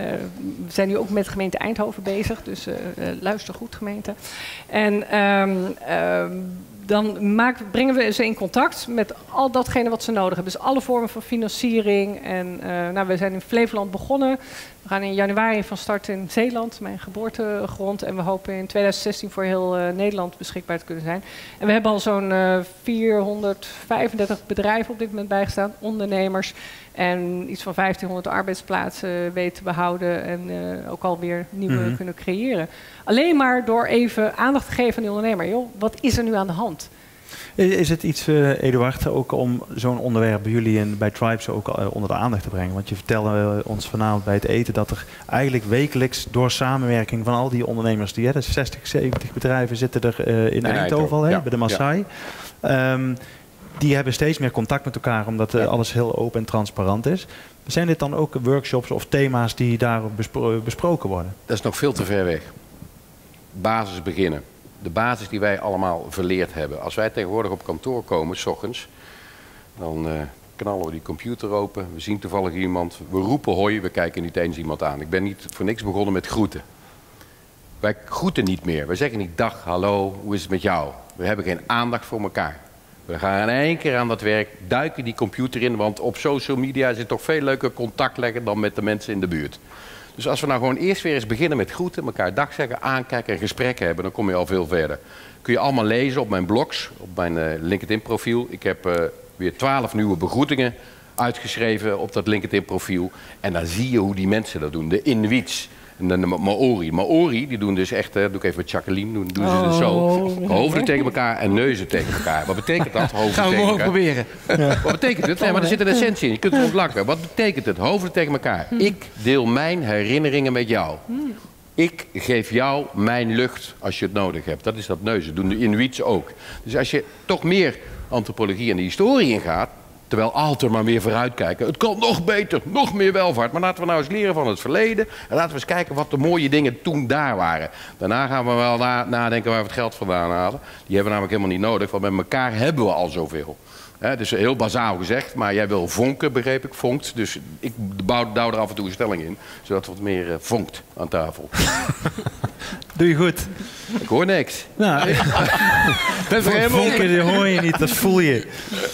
we zijn nu ook met de gemeente Eindhoven bezig, dus uh, uh, luister goed gemeente. En um, um, dan maak, brengen we ze in contact met al datgene wat ze nodig hebben. Dus alle vormen van financiering. En uh, nou, we zijn in Flevoland begonnen. We gaan in januari van start in Zeeland, mijn geboortegrond. En we hopen in tweeduizend zestien voor heel uh, Nederland beschikbaar te kunnen zijn. En we hebben al zo'n uh, vierhonderdvijfendertig bedrijven op dit moment bijgestaan, ondernemers. En iets van vijftienhonderd arbeidsplaatsen weten te behouden en uh, ook alweer nieuwe mm-hmm. kunnen creëren. Alleen maar door even aandacht te geven aan die ondernemer. Joh, wat is er nu aan de hand? Is het iets, uh, Eduard, ook om zo'n onderwerp bij jullie en bij Tribes ook uh, onder de aandacht te brengen? Want je vertelde uh, ons vanavond bij het eten dat er eigenlijk wekelijks door samenwerking van al die ondernemers, die, hè, dus zestig, zeventig bedrijven zitten er uh, in, in Eindhoven al, hè, ja. bij de Maasai. Ja. Um, die hebben steeds meer contact met elkaar, omdat uh, alles heel open en transparant is. Zijn dit dan ook workshops of thema's die daar bespro- besproken worden? Dat is nog veel te ver weg. Basis beginnen. De basis die wij allemaal verleerd hebben. Als wij tegenwoordig op kantoor komen, 's ochtends, dan uh, knallen we die computer open. We zien toevallig iemand. We roepen hoi, we kijken niet eens iemand aan. Ik ben niet voor niks begonnen met groeten. Wij groeten niet meer. Wij zeggen niet dag, hallo, hoe is het met jou? We hebben geen aandacht voor elkaar. We gaan in één keer aan dat werk, duiken die computer in, want op social media is het toch veel leuker contact leggen dan met de mensen in de buurt. Dus als we nou gewoon eerst weer eens beginnen met groeten, elkaar dag zeggen, aankijken en gesprekken hebben, dan kom je al veel verder. Kun je allemaal lezen op mijn blogs, op mijn uh, LinkedIn profiel. Ik heb uh, weer twaalf nieuwe begroetingen uitgeschreven op dat LinkedIn profiel. En dan zie je hoe die mensen dat doen, de Inuits. En dan de Maori. Maori, die doen dus echt, uh, doe ik even met Jacqueline, doen, doen ze dus zo. Hoofden tegen elkaar en neuzen tegen elkaar. Wat betekent dat? Hoofden Gaan we tegen morgen proberen. Ja. Wat betekent het? Nee, maar er zit een essentie in. Je kunt er ontlakken. Wat betekent het? Hoofden tegen elkaar. Ik deel mijn herinneringen met jou. Ik geef jou mijn lucht als je het nodig hebt. Dat is dat neuzen. Doen de Inuits ook. Dus als je toch meer antropologie en de historie ingaat, terwijl altijd maar weer vooruitkijken. Het kan nog beter, nog meer welvaart. Maar laten we nou eens leren van het verleden. En laten we eens kijken wat de mooie dingen toen daar waren. Daarna gaan we wel na nadenken waar we het geld vandaan halen. Die hebben we namelijk helemaal niet nodig, want met elkaar hebben we al zoveel. He, dus heel bazaal gezegd, maar jij wil vonken, begreep ik, vonkt. Dus ik bouw, douw er af en toe een stelling in, zodat het wat meer uh, vonkt aan tafel. Doe je goed. Ik hoor niks. Nou, vonken die hoor je niet, dat voel je.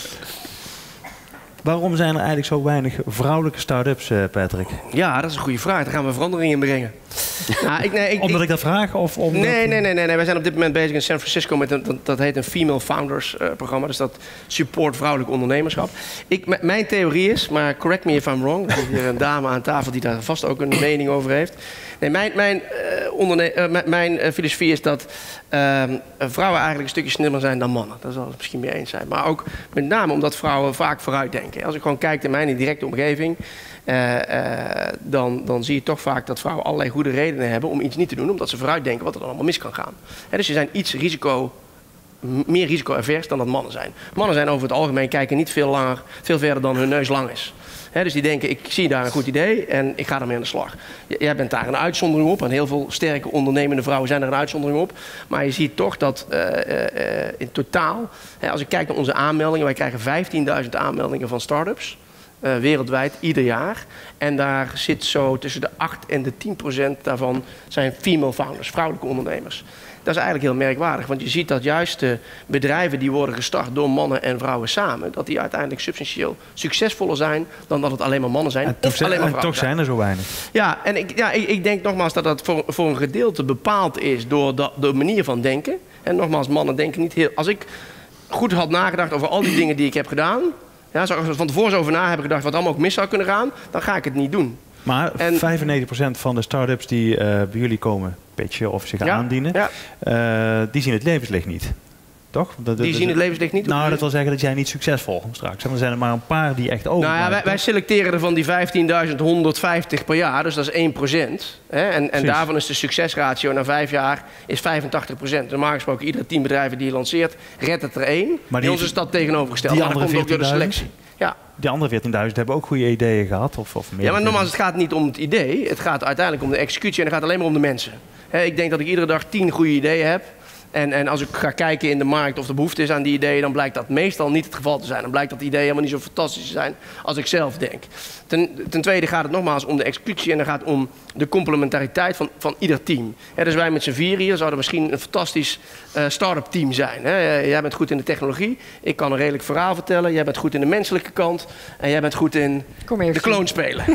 Waarom zijn er eigenlijk zo weinig vrouwelijke start-ups, uh, Patrick? Ja, dat is een goede vraag. Daar gaan we verandering in brengen. Nou, ik, nee, ik, omdat ik, ik dat vraag? Of omdat... nee, nee, nee, nee, nee. Wij zijn op dit moment bezig in San Francisco met een, dat, dat heet een Female Founders uh, programma. Dus dat support vrouwelijk ondernemerschap. Ik, mijn theorie is, maar correct me if I'm wrong. Er is hier een dame aan tafel die daar vast ook een mening over heeft. Nee, mijn, mijn, uh, onderne- uh, mijn, mijn uh, filosofie is dat uh, vrouwen eigenlijk een stukje slimmer zijn dan mannen. Daar zal het misschien mee eens zijn. Maar ook met name omdat vrouwen vaak vooruitdenken. Als ik gewoon kijk naar mijn directe omgeving, Uh, uh, dan, dan zie je toch vaak dat vrouwen allerlei goede redenen hebben om iets niet te doen, omdat ze vooruitdenken wat er dan allemaal mis kan gaan. He, dus ze zijn iets risico, meer risico-avers dan dat mannen zijn. Mannen zijn over het algemeen kijken niet veel, langer, veel verder dan hun neus lang is. He, dus die denken, ik zie daar een goed idee en ik ga ermee aan de slag. J- jij bent daar een uitzondering op en heel veel sterke ondernemende vrouwen zijn er een uitzondering op. Maar je ziet toch dat uh, uh, uh, in totaal, he, als ik kijk naar onze aanmeldingen, wij krijgen vijftienduizend aanmeldingen van start-ups. Uh, wereldwijd, ieder jaar. En daar zit zo tussen de acht en de tien procent daarvan zijn female founders, vrouwelijke ondernemers. Dat is eigenlijk heel merkwaardig, want je ziet dat juist de bedrijven die worden gestart door mannen en vrouwen samen, dat die uiteindelijk substantieel succesvoller zijn dan dat het alleen maar mannen zijn. En toch, of alleen maar en toch zijn er zo weinig. Ja, en ik, ja, ik, ik denk nogmaals dat dat voor, voor een gedeelte bepaald is door de, de manier van denken. En nogmaals, mannen denken niet heel... Als ik goed had nagedacht over al die dingen die ik heb gedaan, ja, zou ik van tevoren zo over na hebben gedacht wat allemaal ook mis zou kunnen gaan, dan ga ik het niet doen. Maar en vijfennegentig procent van de start-ups die uh, bij jullie komen pitchen of zich ja, aandienen, ja. Uh, die zien het levenslicht niet. toch? Dat, Die dat, zien het levenslicht niet? Nou, dat wil zeggen dat jij niet succesvol straks. Dan zijn er maar een paar die echt over. Nou ja, wij, wij selecteren er van die vijftienduizend honderdvijftig per jaar, dus dat is één procent. Hè? En, en daarvan is de succesratio na vijf jaar is vijfentachtig procent. Normaal gesproken, iedere tien bedrijven die je lanceert, redt het er één. Maar die, in ons is dat tegenovergesteld. Die maar dat komt ook door de selectie. Ja. Die andere veertienduizend hebben ook goede ideeën gehad? Of, of meer ja, maar nogmaals, het gaat niet om het idee. Het gaat uiteindelijk om de executie en het gaat alleen maar om de mensen. He, ik denk dat ik iedere dag tien goede ideeën heb. En, en als ik ga kijken in de markt of er behoefte is aan die ideeën, dan blijkt dat meestal niet het geval te zijn. Dan blijkt dat die ideeën helemaal niet zo fantastisch te zijn als ik zelf denk. Ten, ten tweede gaat het nogmaals om de executie en dan gaat het om de complementariteit van, van ieder team. He, dus wij met z'n vier hier zouden misschien een fantastisch uh, start-up team zijn. He, jij bent goed in de technologie, ik kan een redelijk verhaal vertellen. Jij bent goed in de menselijke kant en jij bent goed in de kloon spelen.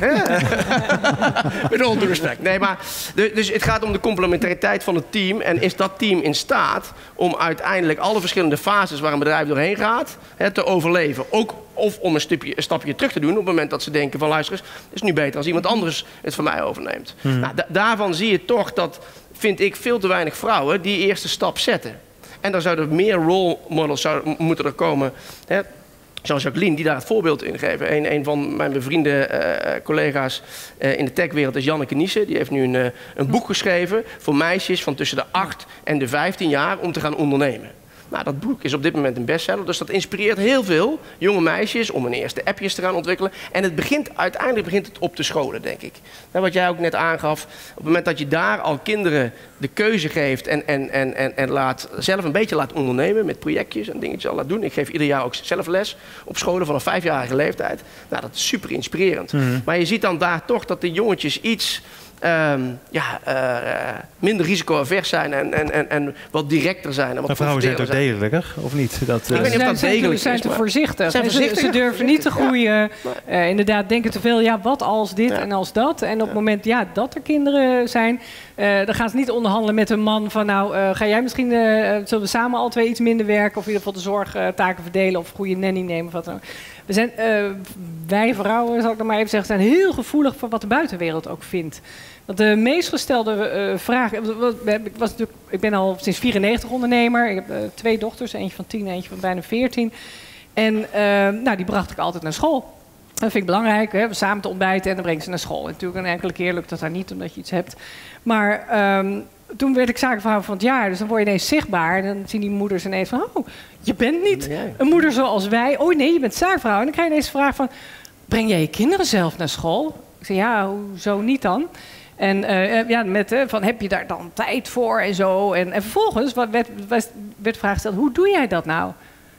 Met all due respect. Nee, maar, dus het gaat om de complementariteit van het team en is dat team in staat om uiteindelijk alle verschillende fases waar een bedrijf doorheen gaat, hè, te overleven. Ook of om een, stupje, een stapje terug te doen op het moment dat ze denken van luister eens, het is nu beter als iemand anders het van mij overneemt. Hmm. Nou, da daarvan zie je toch dat, vind ik, veel te weinig vrouwen die eerste stap zetten. En dan zouden meer role models zou, moeten er komen. Hè, zoals Jacqueline, die daar het voorbeeld in geven. Een, een van mijn bevriende uh, collega's uh, in de techwereld is Janneke Niesen. Die heeft nu een, uh, een boek geschreven voor meisjes van tussen de acht en de vijftien jaar om te gaan ondernemen. Nou, dat boek is op dit moment een bestseller, dus dat inspireert heel veel jonge meisjes om hun eerste appjes te gaan ontwikkelen. En het begint, uiteindelijk begint het op de scholen, denk ik. En wat jij ook net aangaf, op het moment dat je daar al kinderen de keuze geeft en, en, en, en, en laat, zelf een beetje laat ondernemen met projectjes en dingetjes al laat doen. Ik geef ieder jaar ook zelf les op scholen vanaf vijfjarige leeftijd. Nou, dat is super inspirerend. Mm-hmm. Maar je ziet dan daar toch dat de jongetjes iets Um, ja, uh, minder risico-avers zijn en, en, en, en wat directer zijn. En wat vrouwen zijn toch degelijker, of niet? Dat, uh... Ik weet niet of dat degelijk is. Ze zijn te voorzichtig. Zijn voorzichtig. Ze, ze durven niet te groeien. Ja. Uh, inderdaad, denken te veel, ja, wat als dit ja. en als dat. En op het ja. moment ja, dat er kinderen zijn, uh, dan gaan ze niet onderhandelen met een man van, nou, uh, ga jij misschien, uh, zullen we samen al twee iets minder werken, of in ieder geval de zorgtaken verdelen, of goede nanny nemen, of wat dan ook. We zijn, uh, wij vrouwen, zal ik dan maar even zeggen, zijn heel gevoelig voor wat de buitenwereld ook vindt. Want de meest gestelde uh, vraag, ik, was natuurlijk, ik ben al sinds vierennegentig ondernemer. Ik heb uh, twee dochters, eentje van tien en eentje van bijna veertien. En uh, nou, die bracht ik altijd naar school. Dat vind ik belangrijk, hè? Samen te ontbijten en dan breng ik ze naar school. En natuurlijk een enkele keer lukt dat daar niet, omdat je iets hebt. Maar um, toen werd ik zakenvrouw van het jaar, dus dan word je ineens zichtbaar. En dan zien die moeders ineens van, oh, je bent niet een moeder zoals wij. Oh nee, je bent zakenvrouw. En dan krijg je ineens de vraag van, breng jij je kinderen zelf naar school? Ik zei, ja, hoezo niet dan? En uh, ja, met, uh, van, heb je daar dan tijd voor en zo? En, en vervolgens werd, werd, werd de vraag gesteld, hoe doe jij dat nou?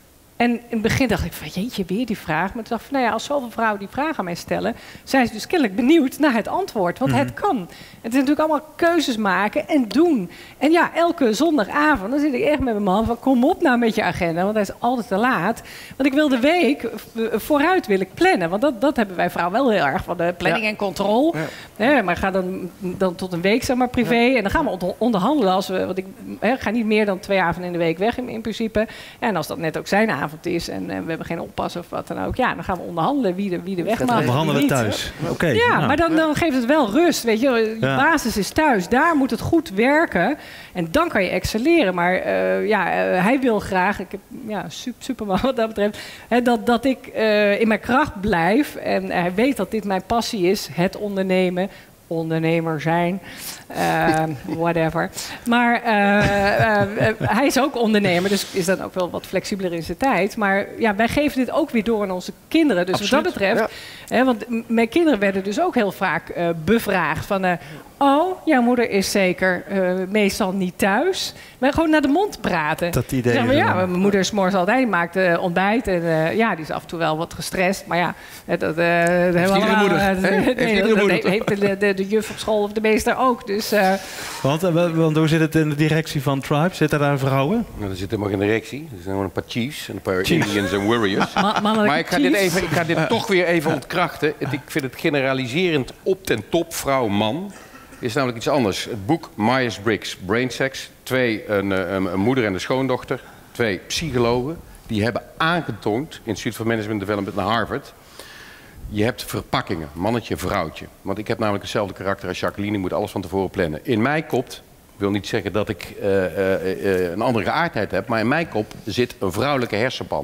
En in het begin dacht ik van, jeetje, weer die vraag. Maar toen dacht ik van, nou ja, als zoveel vrouwen die vraag aan mij stellen, zijn ze dus kennelijk benieuwd naar het antwoord. Want mm-hmm. het kan. Het is natuurlijk allemaal keuzes maken en doen. En ja, elke zondagavond, dan zit ik echt met mijn man van, kom op nou met je agenda. Want hij is altijd te laat. Want ik wil de week vooruit wil ik plannen. Want dat, dat hebben wij vrouwen wel heel erg, van de planning ja. en controle. Ja. Ja, maar ga dan, dan tot een week, zeg maar, privé. Ja. En dan gaan we onderhandelen. Als we, want ik hè, ga niet meer dan twee avonden in de week weg in, in principe. En als dat net ook zijn avond is en, en we hebben geen oppas of wat dan ook. Ja, dan gaan we onderhandelen wie de, wie de weg mag. Onderhandelen thuis. Oké. Okay, ja, nou. maar dan, dan geeft het wel rust. Weet je, je ja. basis is thuis. Daar moet het goed werken. En dan kan je excelleren. Maar uh, ja, uh, hij wil graag, ik heb ja, super, superman wat dat betreft, hè, dat, dat ik uh, in mijn kracht blijf. En hij weet dat dit mijn passie is, het ondernemen. Ondernemer zijn, uh, whatever. Maar uh, uh, uh, hij is ook ondernemer, dus is dan ook wel wat flexibeler in zijn tijd. Maar ja, wij geven dit ook weer door aan onze kinderen. Dus Absoluut. Wat dat betreft, ja. hè, want mijn kinderen werden dus ook heel vaak uh, bevraagd van, uh, oh, jouw moeder is zeker uh, meestal niet thuis. Maar gewoon naar de mond praten. Dat idee. Zeg maar, ja, mijn moeder is 's morgens altijd, die maakt uh, ontbijt en uh, ja, die is af en toe wel wat gestrest. Maar ja, dat, uh, dat heeft iedere moeder. Uh, nee, heeft nee, dat, moeder heeft de, de, de juf op school of de meester ook. Dus, uh, want, want hoe zit het in de directie van Tribe? Zitten daar vrouwen? Nou, er zit helemaal geen directie. Er zijn gewoon een paar chiefs en een paar chiefs. Indians en warriors. Ma maar ik ga, dit even, ik ga dit toch weer even ontkrachten. Het, ik vind het generaliserend op ten top vrouw-man. Is namelijk iets anders. Het boek Myers-Briggs, Brain Sex. Twee, een, een, een moeder en een schoondochter. Twee psychologen. Die hebben aangetoond in het Instituut for Management Development naar Harvard. Je hebt verpakkingen, mannetje, vrouwtje. Want ik heb namelijk hetzelfde karakter als Jacqueline. Ik moet alles van tevoren plannen. In mij kopt, wil niet zeggen dat ik uh, uh, uh, een andere geaardheid heb, maar in mijn kop zit een vrouwelijke hersenpan.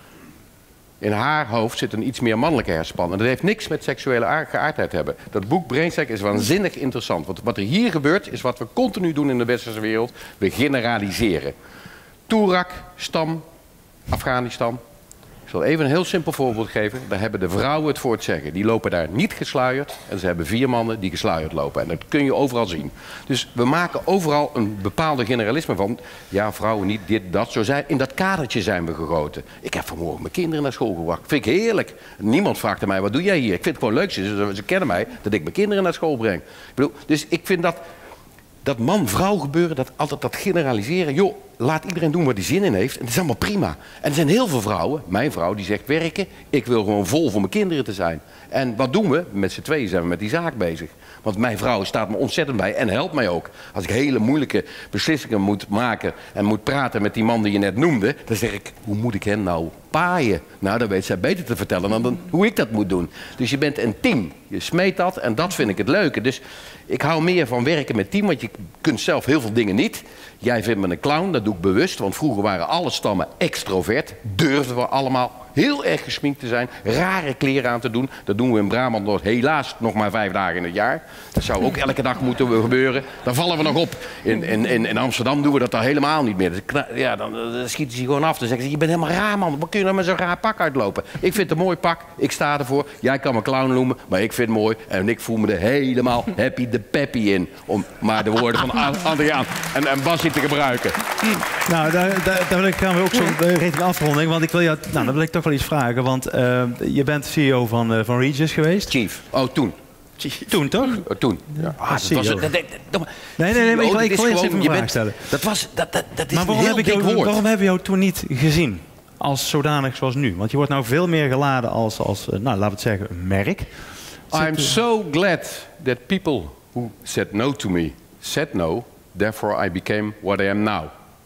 In haar hoofd zit een iets meer mannelijke hersenpan. En dat heeft niks met seksuele geaardheid te hebben. Dat boek Brainstack is waanzinnig interessant. Want wat er hier gebeurt, is wat we continu doen in de westerse wereld. We generaliseren. Toerak, stam, Afghanistan. Ik zal even een heel simpel voorbeeld geven. Daar hebben de vrouwen het voor het zeggen. Die lopen daar niet gesluierd. En ze hebben vier mannen die gesluierd lopen. En dat kun je overal zien. Dus we maken overal een bepaalde generalisme van. Ja, vrouwen niet dit, dat. Zo zijn. In dat kadertje zijn we gegoten. Ik heb vanmorgen mijn kinderen naar school gebracht. Vind ik heerlijk. Niemand vraagt aan mij, wat doe jij hier? Ik vind het gewoon leuk. Ze, ze kennen mij dat ik mijn kinderen naar school breng. Ik bedoel, dus ik vind dat... Dat man-vrouw gebeuren, dat altijd dat generaliseren. Joh, laat iedereen doen waar hij zin in heeft. En dat is allemaal prima. En er zijn heel veel vrouwen, mijn vrouw, die zegt werken. Ik wil gewoon vol voor mijn kinderen te zijn. En wat doen we? Met z'n tweeën zijn we met die zaak bezig. Want mijn vrouw staat me ontzettend bij en helpt mij ook. Als ik hele moeilijke beslissingen moet maken en moet praten met die man die je net noemde, dan zeg ik, hoe moet ik hem nou paaien? Nou, dan weet zij beter te vertellen dan, dan hoe ik dat moet doen. Dus je bent een team. Je smeet dat en dat vind ik het leuke. Dus ik hou meer van werken met team, want je kunt zelf heel veel dingen niet. Jij vindt me een clown, dat doe ik bewust. Want vroeger waren alle stammen extrovert. Durfden we allemaal heel erg gesminkt te zijn. Rare kleren aan te doen. Dat doen we in Brabant nog helaas nog maar vijf dagen in het jaar. Dat zou ook elke dag moeten gebeuren. Dan vallen we nog op. In, in, in Amsterdam doen we dat al helemaal niet meer. Ja, dan, dan schieten ze je gewoon af. Dan zeggen ze, je bent helemaal raar man. Wat kun je nou met zo'n raar pak uitlopen? Ik vind het een mooi pak. Ik sta ervoor. Jij kan me clown noemen. Maar ik vind het mooi. En ik voel me er helemaal happy de peppy in. Om maar de woorden van Adriaan en, en Bassie te gebruiken. Nou, daar, daar, daar wil ik, gaan we ook zo richting afronding. Want ik wil jou, nou, dan wil ik toch wel iets vragen. Want uh, je bent C E O van, uh, van Regis geweest. Chief. Oh, toen. Toen, toch? Oh, toen. Ja. Ah, dat was, dat, dat, dat, nee, nee, nee, maar ik wil, ik wil eerst even een vraag stellen. Dat was, dat, dat, dat is maar waarom een heel heb, ik jou, dik woord. waarom hebben we jou toen niet gezien als zodanig zoals nu? Want je wordt nou veel meer geladen als, als nou, laten we het zeggen, een merk. I'm so glad that people who said no to me said no. Therefore I became what I am now.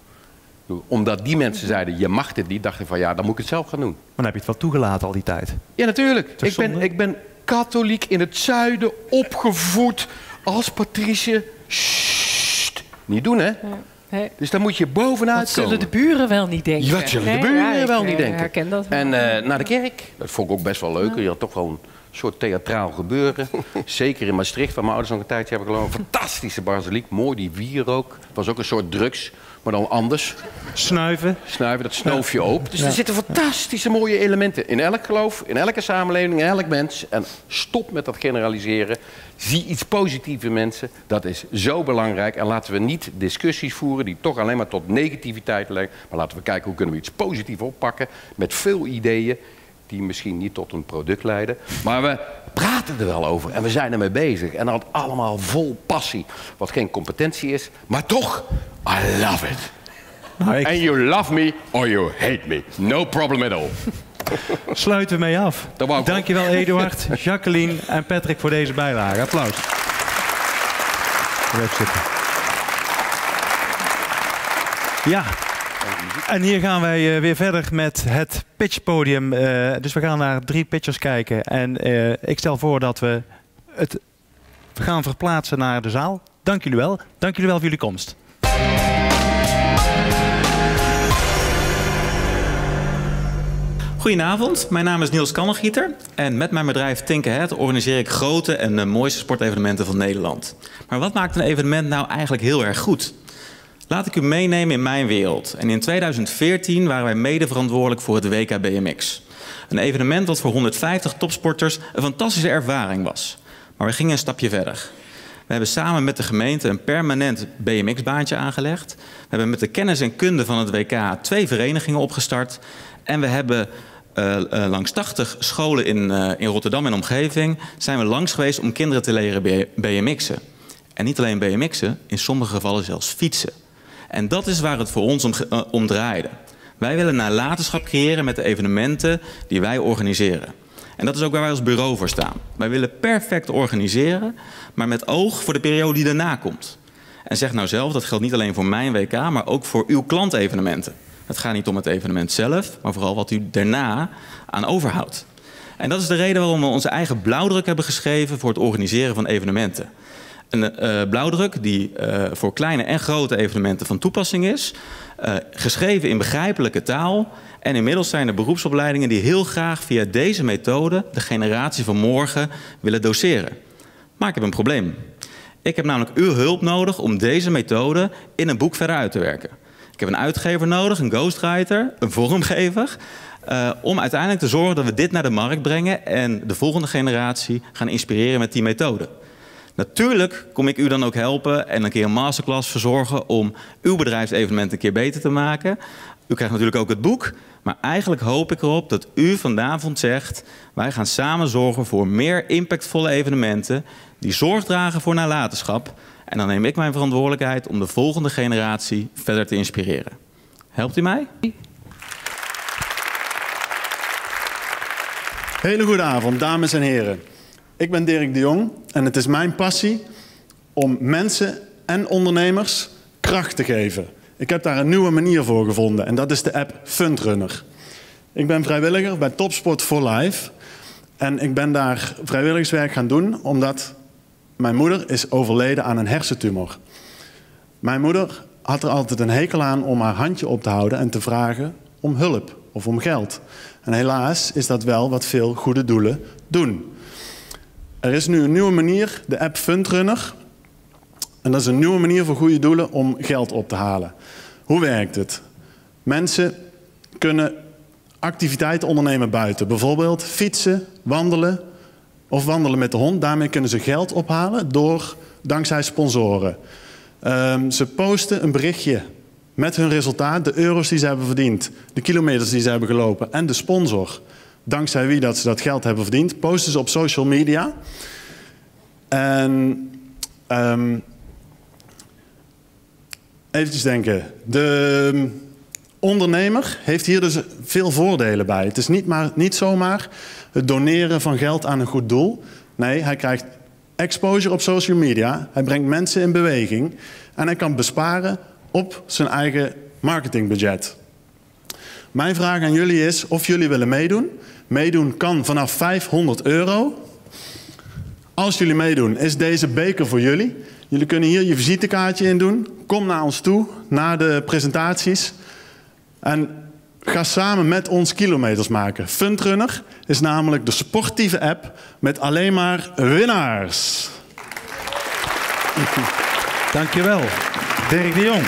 Omdat die mensen zeiden, je mag dit niet, dacht ik van ja, dan moet ik het zelf gaan doen. Maar dan heb je het wel toegelaten al die tijd. Ja, natuurlijk. Ik ben, ik ben katholiek in het zuiden opgevoed als Patrice. Sst, niet doen, hè? Ja. Nee. Dus dan moet je bovenuit dat zullen de buren wel niet denken. Ja, dat zullen nee, de buren ja, wel ik, niet denken. Herken dat wel. En uh, naar de kerk, dat vond ik ook best wel leuk. Ja. Je had toch wel een soort theatraal gebeuren. Zeker in Maastricht, waar mijn ouders nog een tijdje hebben gelopen. Fantastische basiliek, mooi, die wierook. Het was ook een soort drugs, maar dan anders. Snuiven. Snuiven, dat snoof je op. Dus ja. Er zitten fantastische mooie elementen in elk geloof, in elke samenleving, in elk mens. En stop met dat generaliseren. Zie iets positiefs in mensen. Dat is zo belangrijk. En laten we niet discussies voeren die toch alleen maar tot negativiteit leiden. Maar laten we kijken hoe kunnen we iets positiefs oppakken. Met veel ideeën die misschien niet tot een product leiden. Maar we praten er wel over en we zijn ermee bezig. En dat allemaal vol passie. Wat geen competentie is, maar toch, I love it. Nou, ik... And you love me or you hate me. No problem at all. Sluiten we mee af. Dankjewel Eduard, Jacqueline en Patrick voor deze bijlage. Applaus. Even zitten. Ja. En hier gaan wij uh, weer verder met het pitchpodium. Uh, dus we gaan naar drie pitchers kijken. En uh, ik stel voor dat we het gaan verplaatsen naar de zaal. Dank jullie wel. Dank jullie wel voor jullie komst. Goedenavond, mijn naam is Niels Kannegieter. En met mijn bedrijf Think Ahead organiseer ik grote en uh, mooiste sportevenementen van Nederland. Maar wat maakt een evenement nou eigenlijk heel erg goed? Laat ik u meenemen in mijn wereld. En in tweeduizend veertien waren wij mede verantwoordelijk voor het W K B M X. Een evenement dat voor honderdvijftig topsporters een fantastische ervaring was. Maar we gingen een stapje verder. We hebben samen met de gemeente een permanent B M X-baantje aangelegd. We hebben met de kennis en kunde van het W K twee verenigingen opgestart. En we hebben uh, uh, langs tachtig scholen in, uh, in Rotterdam en omgeving zijn we langs geweest om kinderen te leren B M X'en. En niet alleen B M X'en, in sommige gevallen zelfs fietsen. En dat is waar het voor ons om, uh, om draaide. Wij willen nalatenschap creëren met de evenementen die wij organiseren. En dat is ook waar wij als bureau voor staan. Wij willen perfect organiseren, maar met oog voor de periode die daarna komt. En zeg nou zelf, dat geldt niet alleen voor mijn W K, maar ook voor uw klantevenementen. Het gaat niet om het evenement zelf, maar vooral wat u daarna aan overhoudt. En dat is de reden waarom we onze eigen blauwdruk hebben geschreven voor het organiseren van evenementen. Een uh, blauwdruk die uh, voor kleine en grote evenementen van toepassing is. Uh, geschreven in begrijpelijke taal. En inmiddels zijn er beroepsopleidingen die heel graag via deze methode de generatie van morgen willen doseren. Maar ik heb een probleem. Ik heb namelijk uw hulp nodig om deze methode in een boek verder uit te werken. Ik heb een uitgever nodig, een ghostwriter, een vormgever. Uh, om uiteindelijk te zorgen dat we dit naar de markt brengen en de volgende generatie gaan inspireren met die methode. Natuurlijk kom ik u dan ook helpen en een keer een masterclass verzorgen om uw bedrijfsevenement een keer beter te maken. U krijgt natuurlijk ook het boek, maar eigenlijk hoop ik erop dat u vanavond zegt: wij gaan samen zorgen voor meer impactvolle evenementen die zorg dragen voor nalatenschap. En dan neem ik mijn verantwoordelijkheid om de volgende generatie verder te inspireren. Helpt u mij? Hele goede avond, dames en heren. Ik ben Dirk de Jong en het is mijn passie om mensen en ondernemers kracht te geven. Ik heb daar een nieuwe manier voor gevonden en dat is de app Fundrunner. Ik ben vrijwilliger bij Topsport for Life en ik ben daar vrijwilligerswerk gaan doen omdat mijn moeder is overleden aan een hersentumor. Mijn moeder had er altijd een hekel aan om haar handje op te houden en te vragen om hulp of om geld. En helaas is dat wel wat veel goede doelen doen. Er is nu een nieuwe manier, de app Fundrunner. En dat is een nieuwe manier voor goede doelen om geld op te halen. Hoe werkt het? Mensen kunnen activiteiten ondernemen buiten. Bijvoorbeeld fietsen, wandelen of wandelen met de hond. Daarmee kunnen ze geld ophalen door, dankzij sponsoren. Um, ze posten een berichtje met hun resultaat, de euro's die ze hebben verdiend, de kilometers die ze hebben gelopen en de sponsor, dankzij wie dat ze dat geld hebben verdiend, posten ze op social media. En um, even denken. De ondernemer heeft hier dus veel voordelen bij. Het is niet, maar, niet zomaar het doneren van geld aan een goed doel. Nee, hij krijgt exposure op social media. Hij brengt mensen in beweging. En hij kan besparen op zijn eigen marketingbudget. Mijn vraag aan jullie is of jullie willen meedoen. Meedoen kan vanaf vijfhonderd euro. Als jullie meedoen, is deze beker voor jullie. Jullie kunnen hier je visitekaartje in doen. Kom naar ons toe, na de presentaties. En ga samen met ons kilometers maken. Fundrunner is namelijk de sportieve app met alleen maar winnaars. Dankjewel, Dirk de Jong.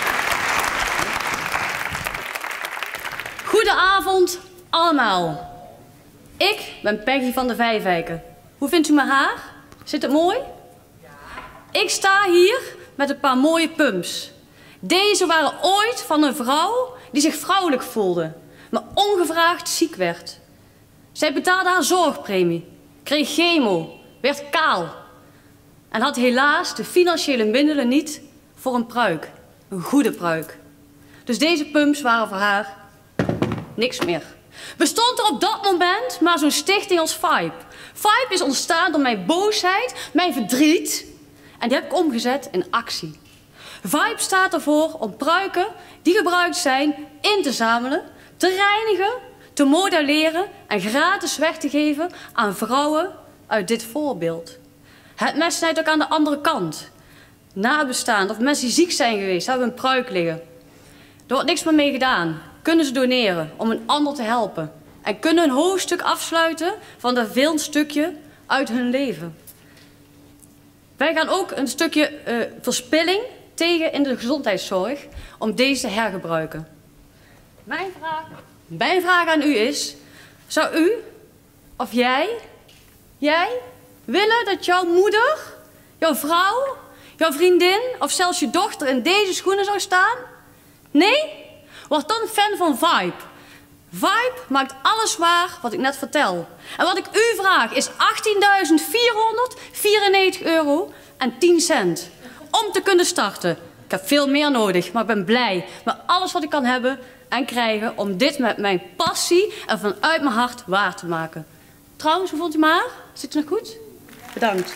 Goedenavond allemaal. Ik ben Peggy van de Vijfwijken. Hoe vindt u mijn haar? Zit het mooi? Ja. Ik sta hier met een paar mooie pumps. Deze waren ooit van een vrouw die zich vrouwelijk voelde, maar ongevraagd ziek werd. Zij betaalde haar zorgpremie, kreeg chemo, werd kaal en had helaas de financiële middelen niet voor een pruik, een goede pruik. Dus deze pumps waren voor haar niks meer. Bestond er op dat moment maar zo'n stichting als Vibe. Vibe is ontstaan door mijn boosheid, mijn verdriet en die heb ik omgezet in actie. Vibe staat ervoor om pruiken die gebruikt zijn in te zamelen, te reinigen, te modelleren en gratis weg te geven aan vrouwen uit dit voorbeeld. Het mes snijdt ook aan de andere kant. Nabestaanden of mensen die ziek zijn geweest, hebben een pruik liggen. Er wordt niks meer mee gedaan. Kunnen ze doneren om een ander te helpen. En kunnen een hoofdstuk afsluiten van dat veel stukje uit hun leven. Wij gaan ook een stukje uh, verspilling tegen in de gezondheidszorg om deze te hergebruiken. Mijn vraag, mijn vraag aan u is, zou u of jij, jij willen dat jouw moeder, jouw vrouw, jouw vriendin of zelfs je dochter in deze schoenen zou staan? Nee? Word dan fan van Vibe. Vibe maakt alles waar wat ik net vertel. En wat ik u vraag is achttienduizend vierhonderdvierennegentig euro en tien cent. Om te kunnen starten. Ik heb veel meer nodig, maar ik ben blij met alles wat ik kan hebben en krijgen om dit met mijn passie en vanuit mijn hart waar te maken. Trouwens, hoe vond u maar? Zit u nog goed? Bedankt.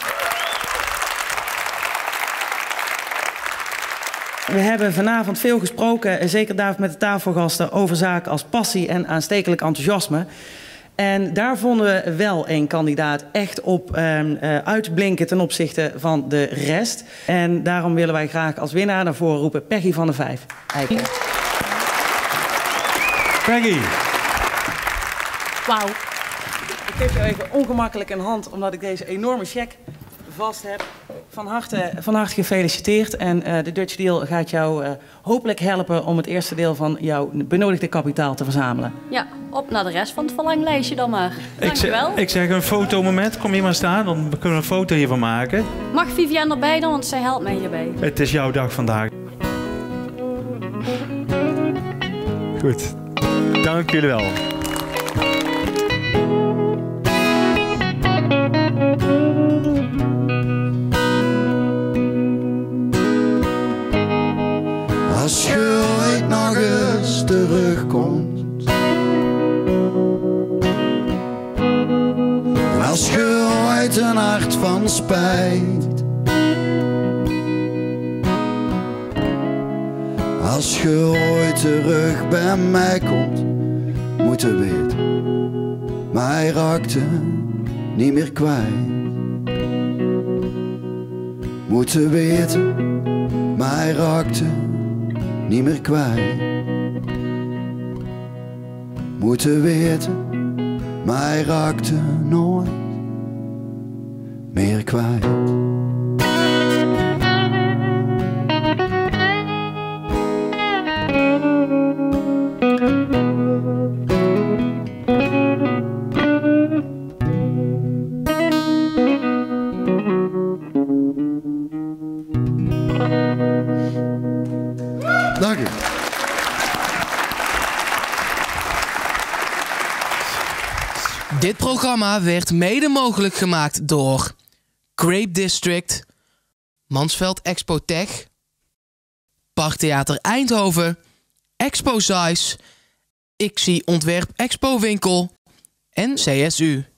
We hebben vanavond veel gesproken, zeker David met de tafelgasten, over zaken als passie en aanstekelijk enthousiasme. En daar vonden we wel een kandidaat echt op um, uh, uitblinken ten opzichte van de rest. En daarom willen wij graag als winnaar naar voren roepen Peggy van de Vijf Eiken. Peggy. Wauw. Ik geef jou even ongemakkelijk een hand, omdat ik deze enorme cheque vast heb. Van harte, van harte gefeliciteerd. En uh, de Dutch Deal gaat jou uh, hopelijk helpen om het eerste deel van jouw benodigde kapitaal te verzamelen. Ja, op naar de rest van het verlanglijstje dan maar. Dankjewel. Ik zeg, ik zeg een fotomoment. Kom hier maar staan, dan kunnen we een foto hiervan maken. Mag Viviane erbij dan, want zij helpt mij hierbij. Het is jouw dag vandaag. Goed. Dank jullie wel. Als je ooit nog eens terugkomt, en als je ooit een hart van spijt, als je ooit terug bij mij komt, moet je weten, mij raakte niet meer kwijt. Moet je weten, mij raakte niet meer kwijt. Moeten weten, mij raakte nooit meer kwijt. Dank u. Dit programma werd mede mogelijk gemaakt door Grape District, Mansveld Expo Tech, Parktheater Eindhoven, Expo Zeiss, Ik Zie Ontwerp Expo Winkel en C S U.